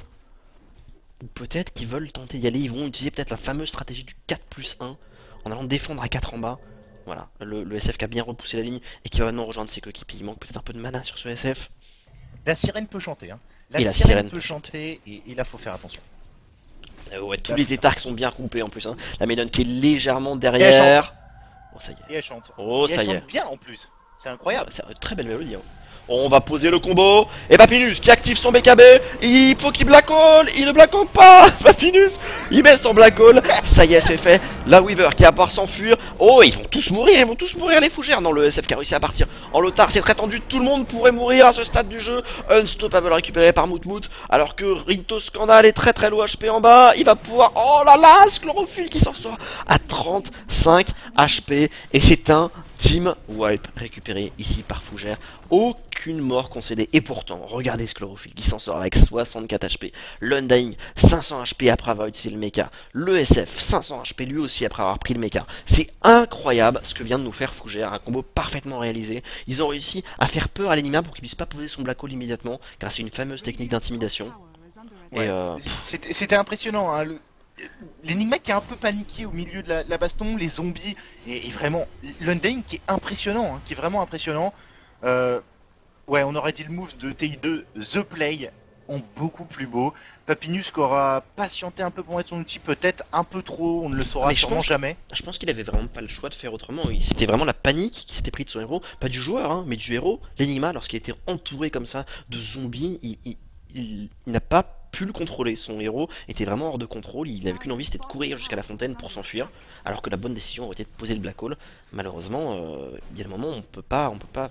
Ou peut-être qu'ils veulent tenter d'y aller, ils vont utiliser peut-être la fameuse stratégie du quatre plus un en allant défendre à quatre en bas. Voilà, le, le S F qui a bien repoussé la ligne et qui va maintenant rejoindre ses coéquipiers. Il manque peut-être un peu de mana sur ce S F. La sirène peut chanter. Hein. La, Et la sirène, sirène peut peut chanter et, et là faut faire attention. Euh, ouais, tous Là, les faut faire tétards qui sont bien coupés en plus. Hein. La Maiden qui est légèrement derrière. Oh ça y est. Et elle chante. Oh et ça elle y est. chante bien en plus. C'est incroyable. C'est une très belle mélodie. Hein. On va poser le combo. Et Papinus qui active son B K B. Il faut qu'il black hole. Il ne black hole pas. Papinus, il met son black hole. Ça y est, c'est fait. La Weaver qui va pouvoir s'enfuir. Oh, ils vont tous mourir. Ils vont tous mourir, les fougères. Non, le S F qui a réussi à partir en lotard. C'est très tendu. Tout le monde pourrait mourir à ce stade du jeu. Unstoppable récupéré par Moutmout. Alors que Rinto Scandal est très très low H P en bas. Il va pouvoir. Oh là là, ce chlorophylle qui s'en sort à trente-cinq H P. Et c'est un team wipe récupéré ici par Fougère. Aucune mort concédée. Et pourtant, regardez ce chlorophylle qui s'en sort avec soixante-quatre H P. L'Undying, cinq cents H P après avoir utilisé le mecha. Le S F, cinq cents H P lui aussi après avoir pris le mecha. C'est incroyable ce que vient de nous faire Fougère. Un combo parfaitement réalisé. Ils ont réussi à faire peur à l'Enigma pour qu'il puisse pas poser son black hole immédiatement grâce à une fameuse technique d'intimidation. Ouais. Et euh, C'était c'était impressionnant. Hein. Le- L'Enigma qui est un peu paniqué au milieu de la, la baston, les zombies, et, et vraiment l'Undying qui est impressionnant, hein, qui est vraiment impressionnant. Euh, ouais, on aurait dit le move de T I deux, The Play, en beaucoup plus beau. Papinus qui aura patienté un peu pour mettre son outil, peut-être un peu trop, on ne le saura Mais je sûrement pense- jamais. je pense qu'il avait vraiment pas le choix de faire autrement. Il- C'était vraiment la panique qui s'était pris de son héros, pas du joueur, hein, mais du héros. L'Enigma, lorsqu'il était entouré comme ça de zombies, il, il- il- il n'a pas pu le contrôler. Son héros était vraiment hors de contrôle. Il n'avait qu'une envie, c'était de courir jusqu'à la fontaine pour s'enfuir. Alors que la bonne décision aurait été de poser le black hole. Malheureusement, euh, il y a des moments où on peut pas, on peut pas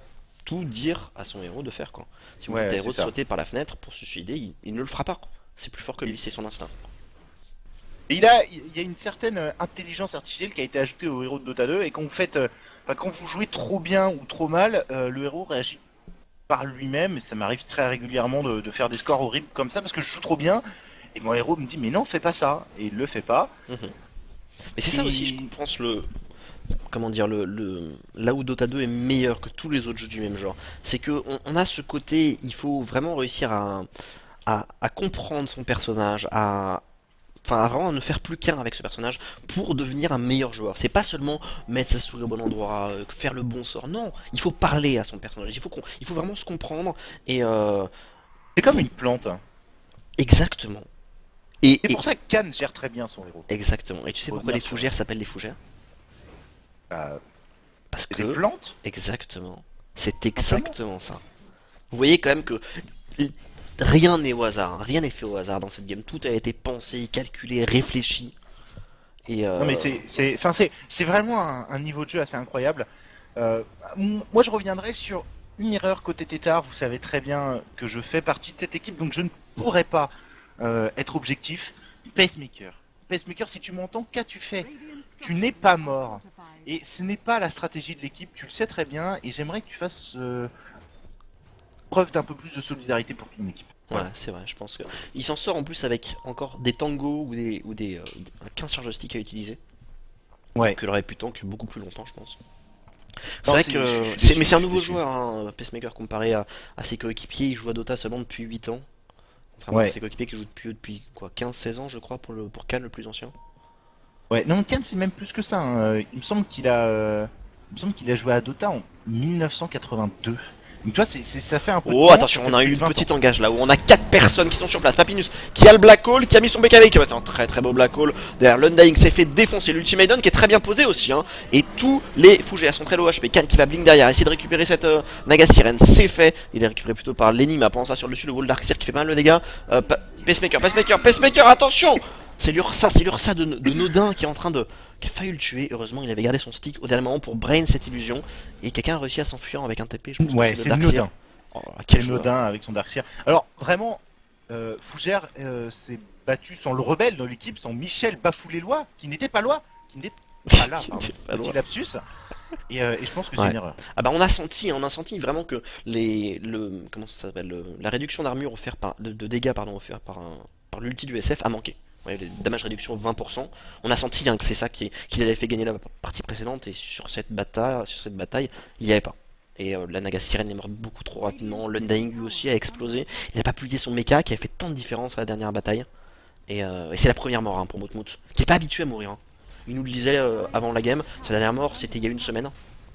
tout dire à son héros de faire quoi. Si vous Ouais, dites à ouais, héros c'est de ça. sauter par la fenêtre pour se suicider, il, il ne le fera pas. C'est plus fort que lui, c'est son instinct. Et il a, il y a une certaine euh, intelligence artificielle qui a été ajoutée au héros de Dota deux et quand vous faites, euh, enfin, quand vous jouez trop bien ou trop mal, euh, le héros réagit par lui-même. Et ça m'arrive très régulièrement de, de faire des scores horribles comme ça parce que je joue trop bien. Et mon héros me dit mais non, fais pas ça. Et il le fait pas. Mhm. Mais c'est ça aussi, je Et pense le, comment dire, le, le, là où Dota deux est meilleur que tous les autres jeux du même genre, c'est que on, on a ce côté, il faut vraiment réussir à, à, à comprendre son personnage, à, enfin, à vraiment ne faire plus qu'un avec ce personnage pour devenir un meilleur joueur. C'est pas seulement mettre sa souris au bon endroit, euh, faire le bon sort. Non, il faut parler à son personnage. Il faut qu'on, il faut vraiment se comprendre et euh, c'est comme pour- une plante. exactement. Et, C'est et pour ça que Khan gère très bien son héros. exactement. Et tu sais Faut pourquoi revenir les sur- fougères s'appellent les fougères? Euh, Parce c'est des que plantes. exactement. C'est Simplement. exactement ça. Vous voyez quand même que rien n'est au hasard, hein. Rien n'est fait au hasard dans cette game. Tout a été pensé, calculé, réfléchi. Et Non mais euh, c'est, c'est, enfin c'est, c'est vraiment un, un niveau de jeu assez incroyable. Euh, m- moi je reviendrai sur une erreur côté Tétard. Vous savez très bien que je fais partie de cette équipe, donc je ne pourrais pas euh, être objectif. Pacemaker. Pacemaker, si tu m'entends, qu'as-tu fait? Tu n'es pas mort. Et ce n'est pas la stratégie de l'équipe, tu le sais très bien, et j'aimerais que tu fasses euh, preuve d'un peu plus de solidarité pour ton équipe. ouais, Voilà. c'est vrai, je pense que. Il s'en sort en plus avec encore des tangos ou des, ou des euh, un quinze charge de stick à utiliser. Ouais. Que l'aurait pu tank beaucoup plus longtemps, je pense. C'est Non, vrai c'est- que. je- je suis c'est- déçu, Mais c'est un je suis nouveau déçu. joueur, hein, Pacemaker, comparé à, à ses coéquipiers. Il joue à Dota seulement depuis huit ans. Contrairement à Ouais. ses coéquipiers qui jouent depuis, depuis quoi, quinze seize ans, je crois, pour, le, pour Khan, le plus ancien. Ouais, non, Ken, c'est même plus que ça, hein. Euh, Il me semble qu'il a, euh, il me semble qu'il a joué à Dota en mille neuf cent quatre-vingt-deux. Donc tu vois, c'est, c'est- ça fait un peu de Oh, temps, attention, ça on fait a plus eu de une vingt petite ans. engage là où on a quatre personnes qui sont sur place. Papinus qui a le black hole, qui a mis son B K B, qui va être un très très beau black hole. Derrière, l'Undying s'est fait défoncer. L'Ultimate Down qui est très bien posé aussi, hein. Et tous les fougères sont très low H P. Khan qui va blink derrière, essayer de récupérer cette euh, Naga Siren, c'est fait. Il est récupéré plutôt par l'énigme. Pendant ça, sur le dessus, le Wall Dark Seer qui fait pas mal de dégâts. Euh, pa- Pacemaker, Pacemaker, Pacemaker, attention! C'est l'Ursa, c'est l'Ursa de, de Nodin qui est en train de. Qui a failli le tuer. Heureusement, il avait gardé son stick au dernier moment pour brain cette illusion. Et quelqu'un a réussi à s'enfuir avec un T P. Je pense Ouais, que c'est c'est le Darkseer. Nodin. Oh, quel C'est joueur. Nodin avec son Darkseer. Alors, vraiment, euh, Fougère euh, s'est battu sans le rebelle dans l'équipe, sans Michel Bafoulélois, qui n'était pas loi, qui n'était pas là, Qui pardon. n'était pas Petit loin. lapsus. Et, euh, et je pense que c'est Ouais. une erreur. Ah bah on a senti, on a senti vraiment que les, le, comment ça s'appelle, le- la réduction d'armure offerte par, de, de dégâts pardon offert par un, par l'ulti du S F a manqué. Ouais, les damage réduction vingt pour cent. On a senti hein, que c'est ça qui, qui avait fait gagner la partie précédente et sur cette bataille, sur cette bataille, il n'y avait pas. Et euh, la Naga Siren est morte beaucoup trop rapidement. L'Undying lui aussi a explosé. Il n'a pas pu utiliser son mecha qui a fait tant de différence à la dernière bataille. Et, euh, et c'est la première mort hein, pour Motmut, qui est pas habitué à mourir. Hein. Il nous le disait euh, avant la game. Sa dernière mort c'était il y a une semaine.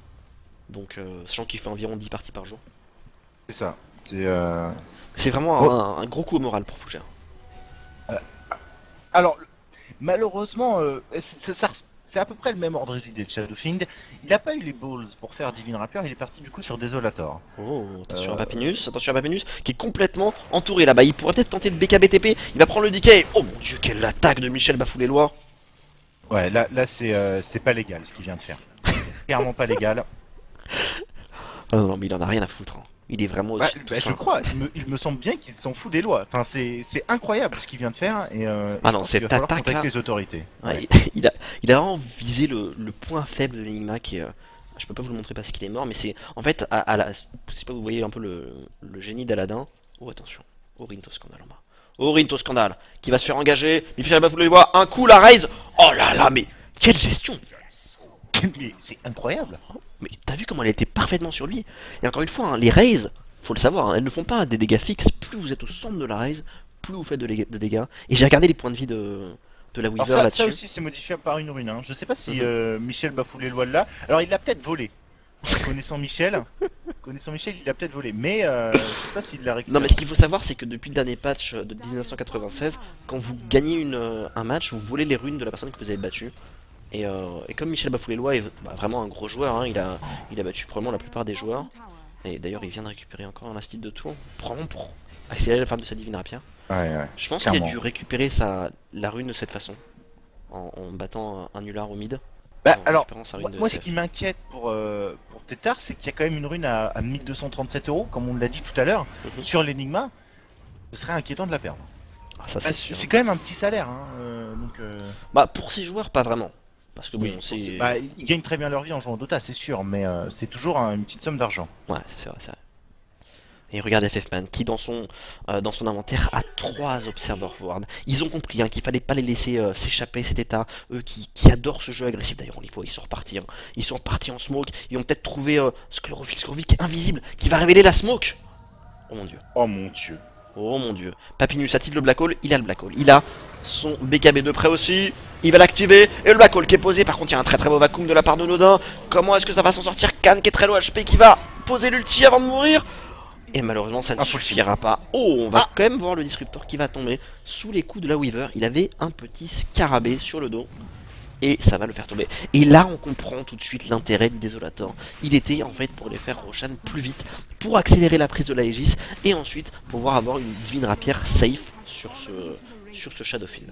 Donc, euh, sachant qu'il fait environ dix parties par jour. C'est ça. C'est. Euh... C'est vraiment Oh. un, un gros coup au moral pour Fougère. Alors, malheureusement, euh, c'est, ça- c'est à peu près le même ordre d'idée de Shadowfiend. Il n'a pas eu les balls pour faire Divine Rapier, il est parti du coup sur Desolator. Oh, attention Euh. à Papinus, attention à Papinus, qui est complètement entouré là-bas. Il pourrait peut-être tenter de B K B T P, il va prendre le D K. Oh mon dieu, quelle attaque de Michel Bafoulélois. Ouais, là, là c'est, euh, c'était pas légal ce qu'il vient de faire. Clairement pas légal. Ah non, non, mais il en a rien à foutre. Hein. Il est vraiment Bah, au-dessus de tout bah, ça. je crois, il me, il me semble bien qu'il s'en fout des lois. Enfin, c'est, c'est incroyable ce qu'il vient de faire. Et, euh, et Ah je non, pense qu'il cette va falloir attaque-là- contacter les autorités. Ouais, Ouais. il, il a, il a vraiment visé le, le point faible de l'Enigma qui est. euh, je peux pas vous le montrer parce qu'il est mort, mais c'est. En fait, à, à la. Je sais pas, vous voyez un peu le, le génie d'Aladin. Oh, attention. Orinto Scandale en bas. Orinto Scandale qui va se faire engager. Michel Bafoulélois, un coup, la raise. Oh là là, mais quelle gestion! Mais c'est incroyable. Mais t'as vu comment elle était parfaitement sur lui. Et encore une fois, hein, les raises, faut le savoir, hein, elles ne font pas des dégâts fixes. Plus vous êtes au centre de la raise, plus vous faites de, lég- de dégâts. Et j'ai regardé les points de vie de, de la Alors Weaver ça, ça là-dessus. aussi c'est modifié par une rune. Hein. Je sais pas si Mhm. euh, Michel bafoue les lois de là. Alors il l'a peut-être volé. Connaissant Michel, connaissant Michel, il l'a peut-être volé. Mais euh, je sais pas s'il l'a récupéré. Non mais ce qu'il faut savoir c'est que depuis le dernier patch de mille neuf cent quatre-vingt-seize, quand vous gagnez une, euh, un match, vous volez les runes de la personne que vous avez battue. Et, euh, et comme Michel Bafoulélois est bah, vraiment un gros joueur, hein, il, a, il a battu probablement la plupart des joueurs. Et d'ailleurs il vient de récupérer encore un astide de tour, probablement pour accélérer la femme de sa divine rapière. Ouais, ouais. Je pense qu'il a Clairement. dû récupérer sa, la rune de cette façon, en, en battant un, un nulard au mid. Bah en alors, récupérant sa rune moi, de moi, ce F F. qui m'inquiète pour, euh, pour Tétard, c'est qu'il y a quand même une rune à, à mille deux cent trente-sept euros, comme on l'a dit tout à l'heure, Mhm. sur l'Enigma. Ce serait inquiétant de la perdre. Ah, ça Ah, c'est c'est sûr. c'est quand même un petit salaire, hein, euh, donc... Euh... Bah pour six joueurs, pas vraiment. Parce que bon, Oui, c'est... bah, ils gagnent très bien leur vie en jouant au Dota, c'est sûr, mais euh, c'est toujours un- une petite somme d'argent. Ouais, c'est vrai, c'est vrai. Et regarde F F Man qui dans son, euh, dans son inventaire a trois Observer Ward. Ils ont compris hein, qu'il fallait pas les laisser euh, s'échapper cet état. Eux qui, qui adorent ce jeu agressif, d'ailleurs on les voit, ils sont repartis. Hein. Ils sont repartis en smoke, ils ont peut-être trouvé euh, Sclerophile, Sclerophile qui est invisible, qui va révéler la smoke. Oh mon dieu. Oh mon dieu. Oh mon dieu. Papinus a-t-il le Black Hole? Il a le Black Hole. Il a son B K B de près aussi. Il va l'activer. Et le Black Hole qui est posé. Par contre, il y a un très très beau vacuum de la part de Nodin. Comment est-ce que ça va s'en sortir? Khan qui est très low H P qui va poser l'ulti avant de mourir. Et malheureusement, ça ne suffira pas. Oh, on va Ah. quand même voir le Disruptor qui va tomber sous les coups de la Weaver. Il avait un petit scarabée sur le dos. Et ça va le faire tomber. Et là, on comprend tout de suite l'intérêt du Desolator. Il était en fait pour les faire Roshan plus vite, pour accélérer la prise de la Aegis, et ensuite pouvoir avoir une Divine Rapière safe sur ce, sur ce Shadowfield.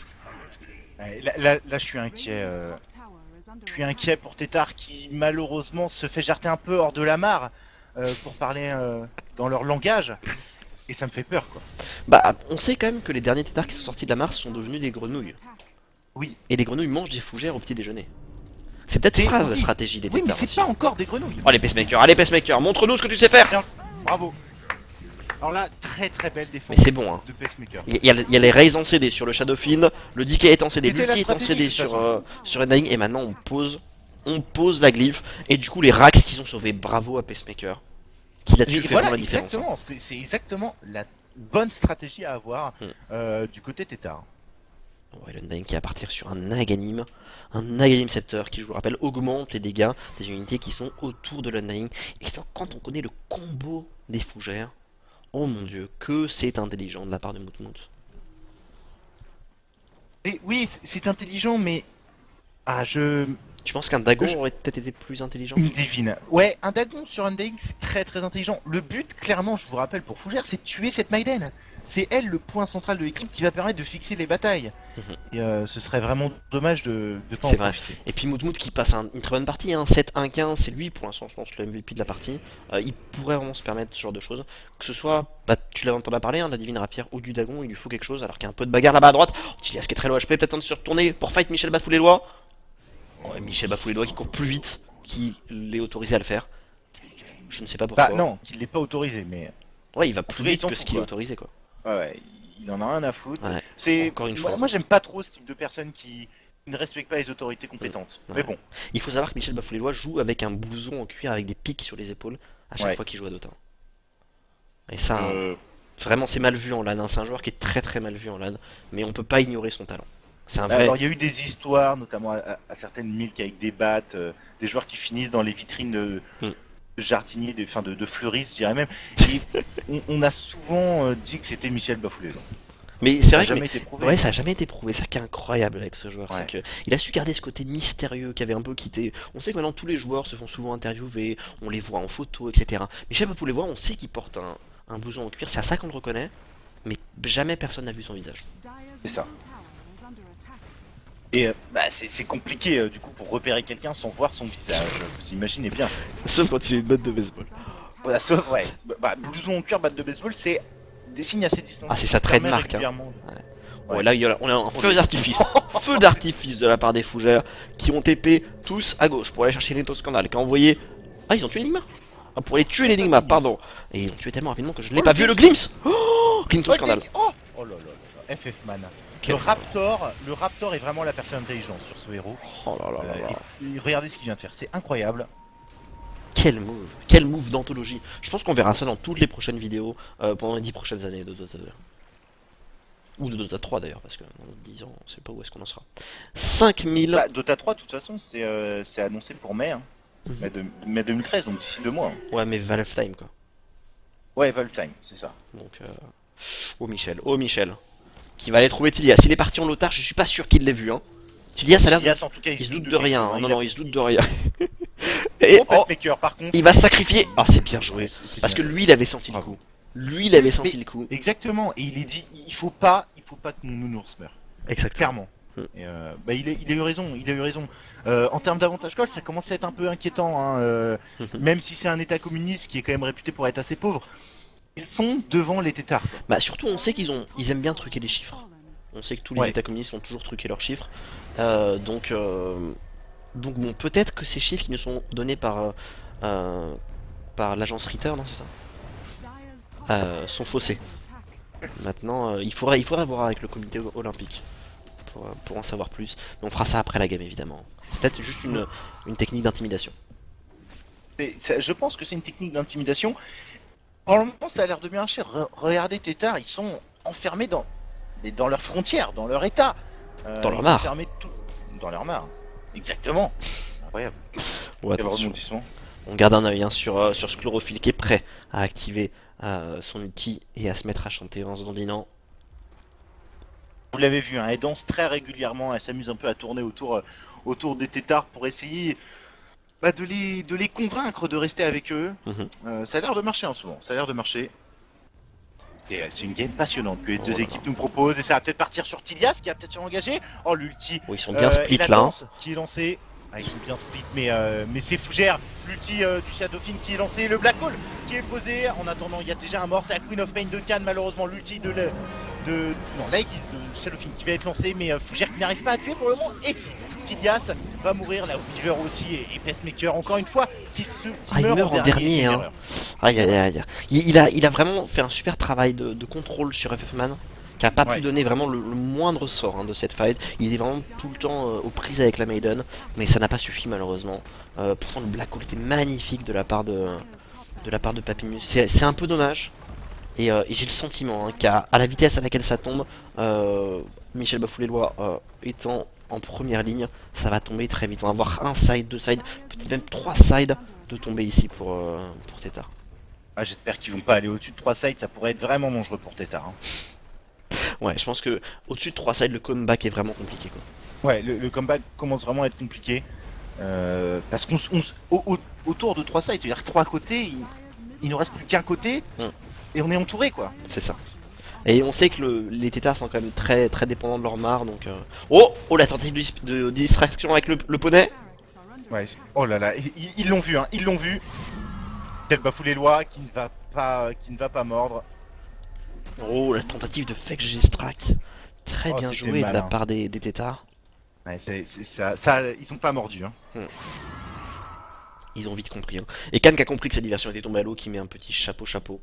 Ouais, Là, là, là, je suis inquiet. euh, Je suis inquiet pour Tétard qui malheureusement se fait jarter un peu hors de la mare euh, pour parler euh, dans leur langage. Et ça me fait peur quoi. Bah, on sait quand même que les derniers tétards qui sont sortis de la Mars sont devenus des grenouilles. Oui. Et les grenouilles mangent des fougères au petit déjeuner. C'est peut-être C'est- ça la oui. stratégie des Oui, mais tétards c'est aussi. pas encore des grenouilles. Oh les pacemakers, allez pacemakers, montre-nous ce que tu sais faire. Tiens, bravo. Alors là, très très belle défense Mais c'est bon hein. de Pacemaker. Il y, a, il y a les Rays en C D sur le Shadowfield, le D K est en C D, C'était la l'ulti est en stratégie, C D de toute sur, façon. euh, sur Undying, et maintenant on pose, on pose la glyphe, et du coup les Rax qui sont sauvés, bravo à Pacemaker, qui là-dessus Et fait voilà, vraiment la différence. hein. exactement. C'est c'est exactement la bonne stratégie à avoir Hmm. euh, du côté Tétard. Ouais, l'Undying qui va partir sur un Naganim, un Naganim Scepter qui, je vous le rappelle, augmente les dégâts des unités qui sont autour de l'Undying, et quand on connaît le combo des fougères, oh mon dieu, que c'est intelligent de la part de Moutmout. Et oui, c'est- c'est intelligent, mais ah, je Tu penses qu'un Dagon Je- aurait peut-être été plus intelligent? une divine. Ouais, un Dagon sur Undying, c'est très très intelligent. Le but, clairement, je vous rappelle pour Fougère, c'est de tuer cette Maiden. C'est elle le point central de l'équipe qui va permettre de fixer les batailles. Mhm. Et euh, ce serait vraiment dommage de ne pas en C'est vrai. profiter. Et puis Moutmout qui passe un- une très bonne partie, hein, sept un quinze, c'est lui pour l'instant je pense le M V P de la partie. Euh, il pourrait vraiment se permettre ce genre de choses. Que ce soit, bah, tu l'as entendu parler, hein, de la Divine Rapière ou du Dagon, il lui faut quelque chose alors qu'il y a un peu de bagarre là-bas à droite. Oh, Tilias qui est très low H P, peut-être temps de se retourner pour fight Michel Bafoulélois. Ouais, Michel Bafoulélois qui court plus vite qu'il est autorisé à le faire. Je ne sais pas pourquoi. Bah non, qu'il l'ait pas autorisé, mais Ouais, il va tout plus cas, il vite s'en que fout, ce qu'il est quoi. autorisé quoi. ouais, ouais, il en a rien à foutre. Ouais. C'est Encore une moi, fois. moi, j'aime pas trop ce type de personnes qui ne respectent pas les autorités compétentes. Ouais. Mais bon, Il faut savoir que Michel Bafoulélois joue avec un blouson en cuir avec des pics sur les épaules à chaque Ouais. fois qu'il joue à Dota. Et ça, hein, euh, vraiment, c'est mal vu en LAN. hein. C'est un joueur qui est très très mal vu en LAN, mais on peut pas ignorer son talent. C'est un vrai. alors il y a eu des histoires, notamment à, à- à certaines milks avec des battes, euh, des joueurs qui finissent dans les vitrines de, Hmm. de jardiniers, de, enfin de, de fleuristes, je dirais même. Et on, on a souvent euh, dit que c'était Michel Bafoulélois. Mais c'est Ça vrai n'a que jamais été prouvé. ouais, ça a jamais été prouvé. Ça qui est incroyable avec ce joueur, Ouais. c'est que il a su garder ce côté mystérieux qui avait un peu quitté. On sait que maintenant tous les joueurs se font souvent interviewer, on les voit en photo, et cetera. Michel Bafoulélois, on sait qu'il porte un, un blouson en cuir, c'est à ça qu'on le reconnaît, mais jamais personne n'a vu son visage. C'est ça. Et euh, bah, c'est c'est compliqué euh, du coup pour repérer quelqu'un sans voir son visage. Vous imaginez bien. Sauf quand il est une botte de baseball. Voilà, sauf, ouais. Bah, blouson en cuir, batte de baseball, c'est des signes assez distinctifs. Ah, c'est sa qui permet trademark, hein. régulièrement de- Ouais, Ouais. là, il y a- on a un feu d'artifice. Feu d'artifice de la part des fougères qui ont T P tous à gauche pour aller chercher l'Eto Scandal qui a envoyé. Ah, ils ont tué l'Enigma. Ah, pour aller tuer l'Enigma, pardon. Et ils ont tué tellement rapidement que je ne l'ai Oh, pas le vu le Glimpse. glimpse. Oh, Clinton Oh, Scandal. oh, oh là là là là, F F Man. Quel- Le Raptor, le Raptor est vraiment la personne intelligente sur ce héros. Oh là là là Euh, là. et- et regardez ce qu'il vient de faire, c'est incroyable. Quel move. Quel move d'anthologie. Je pense qu'on verra ça dans toutes les prochaines vidéos euh, pendant les dix prochaines années de Dota deux. Ou de Dota trois d'ailleurs, parce que dans dix ans, on sait pas où est-ce qu'on en sera. cinq mille. Bah, Dota trois, de toute façon, c'est euh, c'est annoncé pour mai, hein. Mhm. mai, de- mai deux mille treize, donc d'ici deux mois. hein. Ouais, mais Valve Time quoi. Ouais, Valve Time, c'est ça. Donc, euh... oh Michel, oh Michel, qui va aller trouver Tilias. Il est parti en lotard, je suis pas sûr qu'il l'ait vu. Hein. Tilias a l'air. Ilias, en tout cas, Il se doute de quelque rien. chose, hein. hein. Non, Il a- non, il se doute de rien. Et Oh, oh, Pacemaker, par contre. il va se sacrifier. Ah, c'est bien joué. C'est- c'est Parce que bien lui, il avait senti le Bravo. coup. Lui, il avait senti Mais- le coup. Exactement, et il est dit, il faut pas, il faut pas que mon nounours meure. Exactement. Clairement. Hmm. Et euh, bah, il, est, il a eu raison, il a eu raison. Euh, en termes d'avantage goal, ça commence à être un peu inquiétant, hein, euh, même si c'est un État communiste qui est quand même réputé pour être assez pauvre. Ils sont devant les têtards, quoi. Bah surtout on sait qu'ils ont, ils aiment bien truquer les chiffres. On sait que tous les Ouais. États communistes ont toujours truqué leurs chiffres. Euh, donc, euh, donc bon, peut-être que ces chiffres qui nous sont donnés par, euh, euh, par l'agence Ritter, non c'est ça, euh, sont faussés. Maintenant, euh, il faudrait, il faudrait voir avec le comité olympique pour, euh, pour en savoir plus. Mais on fera ça après la game évidemment. C'est peut-être juste une, une technique d'intimidation. C'est- c'est- je pense que c'est une technique d'intimidation. Pour le moment, ça a l'air de bien marcher. Re- regardez Tétard, ils sont enfermés dans, mais dans leurs frontières, dans leur état. Euh, Dans leur ils mare. sont enfermés tout... Dans leur mare. Exactement. Incroyable. Bon, Quel attention. rebondissement. On garde un œil hein, sur, euh, sur ce chlorophylle qui est prêt à activer euh, son outil et à se mettre à chanter en se dandinant. Vous l'avez vu, hein, elle danse très régulièrement, elle s'amuse un peu à tourner autour, euh, autour des Tétards pour essayer bah, de, les, de les convaincre de rester avec eux. Mhm. Euh, ça a l'air de marcher en ce moment, ça a l'air de marcher. Et euh, c'est une game passionnante que les Oh deux là là. équipes nous proposent et ça va peut-être partir sur Tilias qui va peut-être surengagé. Oh l'ulti Bon, ils sont bien euh, split et la là. hein. danse qui est lancée. Ah, ils sont bien split mais, euh, mais c'est Fougère, l'ulti euh, du Shadowfiend qui est lancé, le Black Hole qui est posé. En attendant il y a déjà un mort, c'est la Queen of Pain de Cannes malheureusement l'ulti de, le, de non là de Shadowfiend qui va être lancé mais euh, Fougère qui n'arrive pas à tuer pour le moment et Tilias va mourir, la Weaver aussi et, et Pacemaker encore une fois qui, se, qui Ah, il meurt, meurt en dernier, c'est une hein. erreur. Aïe aïe aïe. Il, il a, il a vraiment fait un super travail de, de contrôle sur F F Man, qui a pas Ouais. pu donner vraiment le, le moindre sort hein, de cette fight. Il est vraiment tout le temps euh, aux prises avec la Maiden, mais ça n'a pas suffi malheureusement. Euh, pourtant le Black Hole était magnifique de la part de, de la part de Papinus. C'est c'est un peu dommage. Et, euh, et j'ai le sentiment hein, qu'à à la vitesse à laquelle ça tombe, euh, Michel Bafoulélois euh, étant en première ligne, ça va tomber très vite. On va avoir un side, deux sides, peut-être même trois sides de tomber ici pour, euh, pour Tétard. Ah, j'espère qu'ils vont pas aller au-dessus de trois sides, ça pourrait être vraiment dangereux pour Tétard. Hein. Ouais, je pense que au-dessus de trois sides, le comeback est vraiment compliqué quoi. Ouais, le, le comeback commence vraiment à être compliqué. Euh, parce qu'on s- on s- au- au- autour de trois sides, c'est-à-dire trois côtés, il, il nous reste plus qu'un côté Mm. et on est entouré quoi. C'est ça. Et on sait que le- les Tétards sont quand même très très dépendants de leur mare donc. euh, Oh Oh la tentative de, dis- de distraction avec le, le poney. Ouais. c'est- Oh là là, ils ils l'ont vu, hein, ils l'ont vu. Quel bafoue les lois qui ne va pas, qui ne va pas mordre. Oh la tentative de fake G-Strack. Très Oh, bien c'était joué de la malin. part des, des Tétards. Ouais, c'est c'est- ça, ça, ils sont pas mordus. Hein. Ils ont vite compris. Hein. Et Khan qui a compris que sa diversion était tombée à l'eau, qui met un petit chapeau chapeau.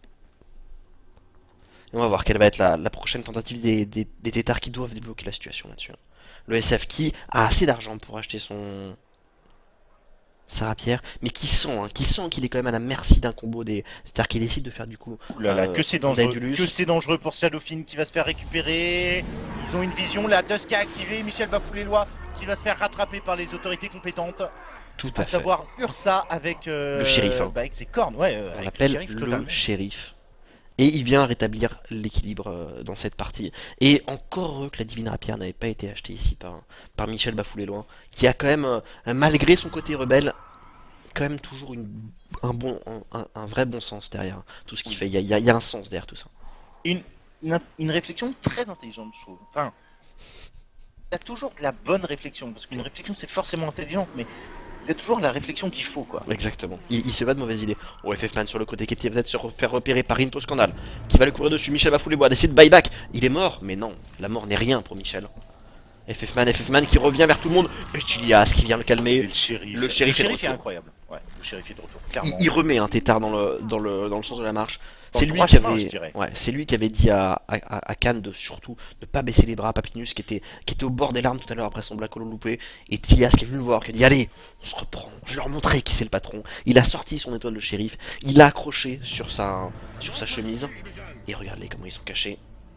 Et on va voir quelle va être la, la prochaine tentative des, des, des Tétards qui doivent débloquer la situation là-dessus. Le S F qui a assez d'argent pour acheter son sa rapière, mais qui sent, hein, qui sent qu'il est quand même à la merci d'un combo des Tétards qui décide de faire du coup. Ouh là là, euh, que c'est dangereux, Daedalus. que c'est dangereux pour Shadowfiend qui va se faire récupérer. Ils ont une vision, la Dusk a activé, Michel bafoue les lois qui va se faire rattraper par les autorités compétentes. Tout à À fait. savoir Ursa avec, euh, Le shérif, hein. bah, avec ses cornes, ouais. euh, On avec l'appelle shérif, le totalement. shérif. Et il vient rétablir l'équilibre euh, dans cette partie. Et encore heureux que la divine rapière n'avait pas été achetée ici par, par Michel Bafouléloin, qui a quand même, euh, malgré son côté rebelle, quand même toujours une, un, bon, un, un vrai bon sens derrière tout ce qu'il fait. Il y, a, il y a- il y a un sens derrière tout ça. Une, une, une réflexion très intelligente, je trouve. Enfin, il a toujours de la bonne réflexion, parce qu'une réflexion c'est forcément intelligent, mais il a toujours la réflexion qu'il faut, quoi. Exactement. Il, il se va de mauvaises idées. Oh, F F Man sur le côté qui est peut-être se re- faire repérer par Into Scandal, qui va le courir dessus. Michel Bafoulébois décide de buyback. Il est mort, mais non, la mort n'est rien pour Michel. F F Man, F F Man qui revient vers tout le monde. Et Chilias qui vient le Et calmer. le shérif. Le shérif est de est, retour. incroyable. Ouais, le shérif est de retour, Il, clairement. il remet un tétard dans le, dans le, dans le sens de la marche. Dans C'est le lui droit qui chemin, avait, je dirais. ouais, c'est lui qui avait dit à, à, à Khan de surtout ne pas baisser les bras à Papinus qui était, qui était au bord des larmes tout à l'heure après son Black Hole loupé. Et Tilias qui est venu le voir, qui a dit allez, on se reprend, je vais leur montrer qui c'est le patron. Il a sorti son étoile de shérif, il l'a accroché sur sa, sur sa chemise. Et regardez comment ils sont cachés.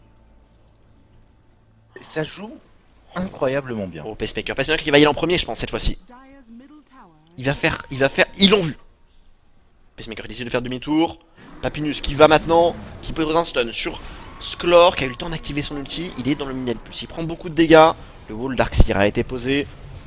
Ça joue incroyablement bien. Oh, Pacemaker, Pacemaker qui va y aller en premier, je pense cette fois-ci. Il va faire, il va faire, ils l'ont vu. Pacemaker décide de faire demi-tour. Papinus qui va maintenant, qui pose un stun sur Sklor, qui a eu le temps d'activer son ulti. Il est dans le Minel Plus. Il prend beaucoup de dégâts. Le wall Darkseer a été posé.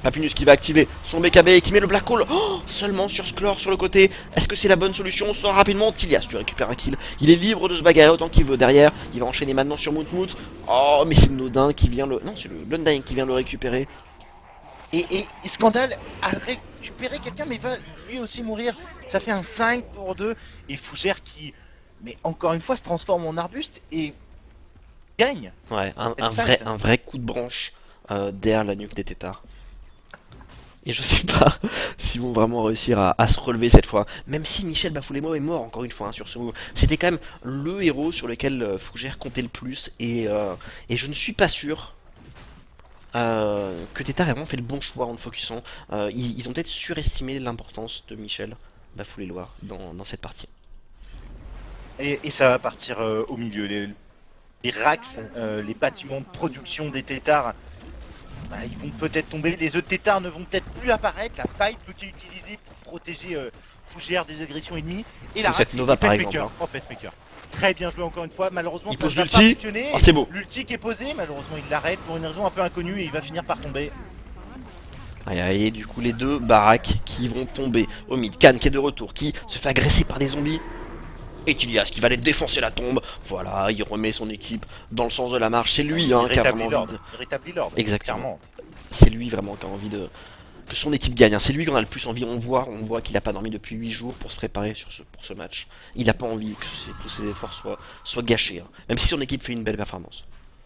Papinus qui va activer son B K B et qui met le Black Hole oh, seulement sur Sklor sur le côté. Est-ce que c'est la bonne solution? On sort rapidement. Tilias tu récupères un kill. Il est libre de se bagarrer autant qu'il veut derrière. Il va enchaîner maintenant sur Moutmout. Oh mais c'est Nodin qui vient le... Non c'est le Blundyne qui vient le récupérer. Et, et, et Scandale a récupéré quelqu'un mais va lui aussi mourir. Ça fait un cinq pour deux. Et Fougère qui, mais encore une fois, se transforme en arbuste et gagne. Ouais, un, un vrai, un vrai coup de branche euh, derrière la nuque des têtards. Et je sais pas s'ils vont vraiment réussir à, à se relever cette fois. Même si Michel Bafoulémo est mort encore une fois hein, sur ce move. C'était quand même le héros sur lequel euh, Fougère comptait le plus. Et, euh, et je ne suis pas sûr euh, que Tétard ait vraiment fait le bon choix en le focusant. Euh, ils, ils ont peut-être surestimé l'importance de Michel Bafouléloire dans, dans cette partie. Et, et ça va partir euh, au milieu. Les, les racks, euh, les bâtiments de production des Tétards, bah, ils vont peut-être tomber. Les œufs de Tétards ne vont peut-être plus apparaître. La pipe peut être utilisée pour protéger euh, Fougère des agressions ennemies. Et la cette rack, Nova par Pacemaker. exemple. Oh, Pacemaker. Très bien joué encore une fois. Malheureusement, Il ça pose n'a l'ulti. pas fonctionné. Oh, c'est beau. L'ulti qui est posé, malheureusement, il l'arrête pour une raison un peu inconnue et il va finir par tomber. Aïe aïe, du coup les deux baraques qui vont tomber au mid. Khan qui est de retour, qui se fait agresser par des zombies. Et Tilias qui va aller défoncer la tombe. Voilà, il remet son équipe dans le sens de la marche. C'est lui hein, il qui a rétablit vraiment envie l'ordre. de... Il rétablit l'ordre. Exactement. Clairement. C'est lui vraiment qui a envie de... que son équipe gagne. hein. C'est lui qu'on a le plus envie. On voit, on voit qu'il a pas dormi depuis huit jours pour se préparer sur ce, pour ce match. Il a pas envie que ses- tous ses efforts soient, soient gâchés. hein. Même si son équipe fait une belle performance.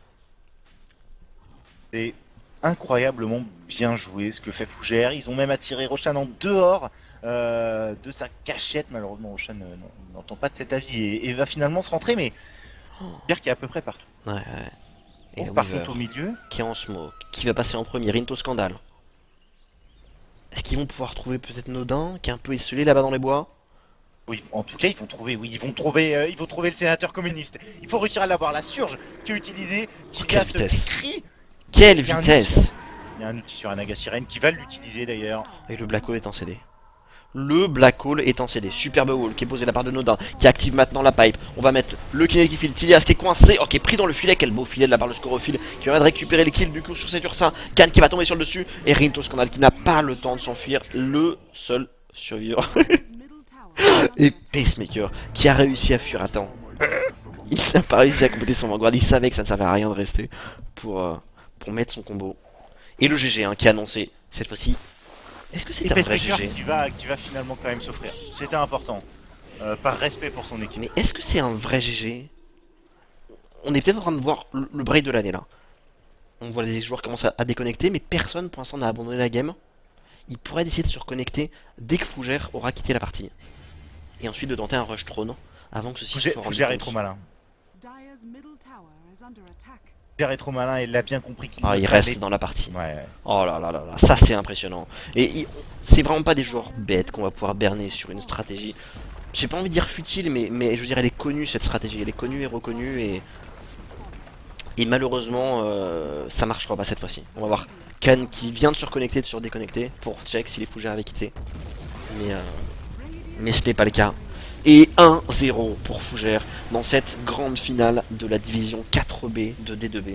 C'est incroyablement bien joué ce que fait Fougère. Ils ont même attiré Roshan en dehors euh, de sa cachette. Malheureusement, Roshan euh, n'en- n'entend pas de cet avis et, et va finalement se rentrer. Mais Fougère qui est à peu près partout. Ouais, ouais. Et Oh, par Weaver, contre, au milieu, qui est en smoke, qui va passer en premier, Rinto Scandale. Est-ce qu'ils vont pouvoir trouver peut-être Nodin, qui est un peu esselé là-bas dans les bois? oui, en tout cas, ils vont trouver, oui, ils vont trouver, euh, ils vont trouver le sénateur communiste. Il faut réussir à l'avoir. La surge qui est utilisée. Tilias quelle vitesse. crie. Quelle Il y a un vitesse! Il y a un outil sur Anaga Sirène qui va l'utiliser d'ailleurs. Et le Black Hole est en C D. Le Black Hole est en C D. Superbe wall qui est posé de la part de Nodin, qui active maintenant la pipe. On va mettre le kinétique file. Tilias qui est coincé, oh, qui est pris dans le filet. Quel beau filet de la part de Scorophile, qui va de récupérer les kills du coup sur cet ursin. Khan qui va tomber sur le dessus. Et Rinto Scandal qui n'a pas le temps de s'enfuir. Le seul survivant. Et Pacemaker qui a réussi à fuir à temps. Il n'a pas réussi à compléter son vanguard. Il savait que ça ne servait à rien de rester pour, euh, pour mettre son combo. Et le G G hein, qui a annoncé cette fois-ci. Est-ce que c'est Et un vrai Pacemaker G G? qui va, qui va finalement quand même s'offrir. C'était important. Euh, par respect pour son équipe. Mais est-ce que c'est un vrai G G? On est peut-être en train de voir le, le break de l'année là. On voit les joueurs commencer à, à déconnecter, mais personne pour l'instant n'a abandonné la game. Il pourrait essayer de se reconnecter dès que Fougère aura quitté la partie. Et ensuite de tenter un rush trône avant que ceci Fougère, soit rendu Fougère est compte. trop malin. Dyer's middle tower is under attack. Fougère est trop malin et il l'a bien compris qu'il Ah, ne il fallait- reste dans la partie. Ouais, ouais. Oh là là là là, ça c'est impressionnant. Et il- c'est vraiment pas des joueurs bêtes qu'on va pouvoir berner sur une stratégie. J'ai pas envie de dire futile, mais, mais je veux dire, elle est connue cette stratégie. Elle est connue et reconnue. Et, et malheureusement, euh, ça marchera pas cette fois-ci. On va voir Khan qui vient de se reconnecter, de se redéconnecter pour check si les Fougères avaient quitté. Mais, euh, mais ce n'est pas le cas. Et un zéro pour Fougère dans cette grande finale de la division quatre B de D deux B.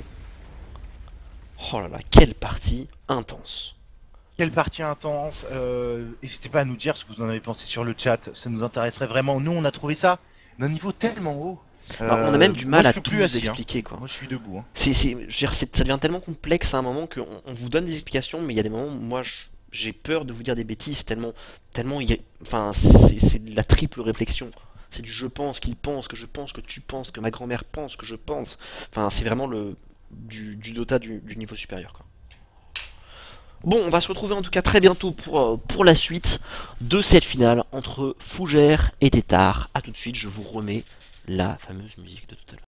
Oh là là, quelle partie intense. Quelle partie intense. euh, N'hésitez pas à nous dire ce que vous en avez pensé sur le chat. Ça nous intéresserait vraiment. Nous, on a trouvé ça d'un niveau tellement haut. Alors, on a Euh, même du moi, mal je à suis tout plus vous assis, hein. expliquer quoi. Moi, je suis debout. Hein. C'est, c'est, je veux dire, c'est- ça devient tellement complexe à un moment qu'on on vous donne des explications, mais il y a des moments où moi je- j'ai peur de vous dire des bêtises tellement, tellement, il y a- enfin, c'est, c'est de la triple réflexion. C'est du je pense qu'il pense, que je pense, que tu penses, que ma grand-mère pense, que je pense. Enfin, c'est vraiment le du, du Dota du, du niveau supérieur quoi. Bon, on va se retrouver en tout cas très bientôt pour, euh, pour la suite de cette finale entre Fougère et Tétard. A tout de suite, je vous remets la fameuse musique de tout à l'heure.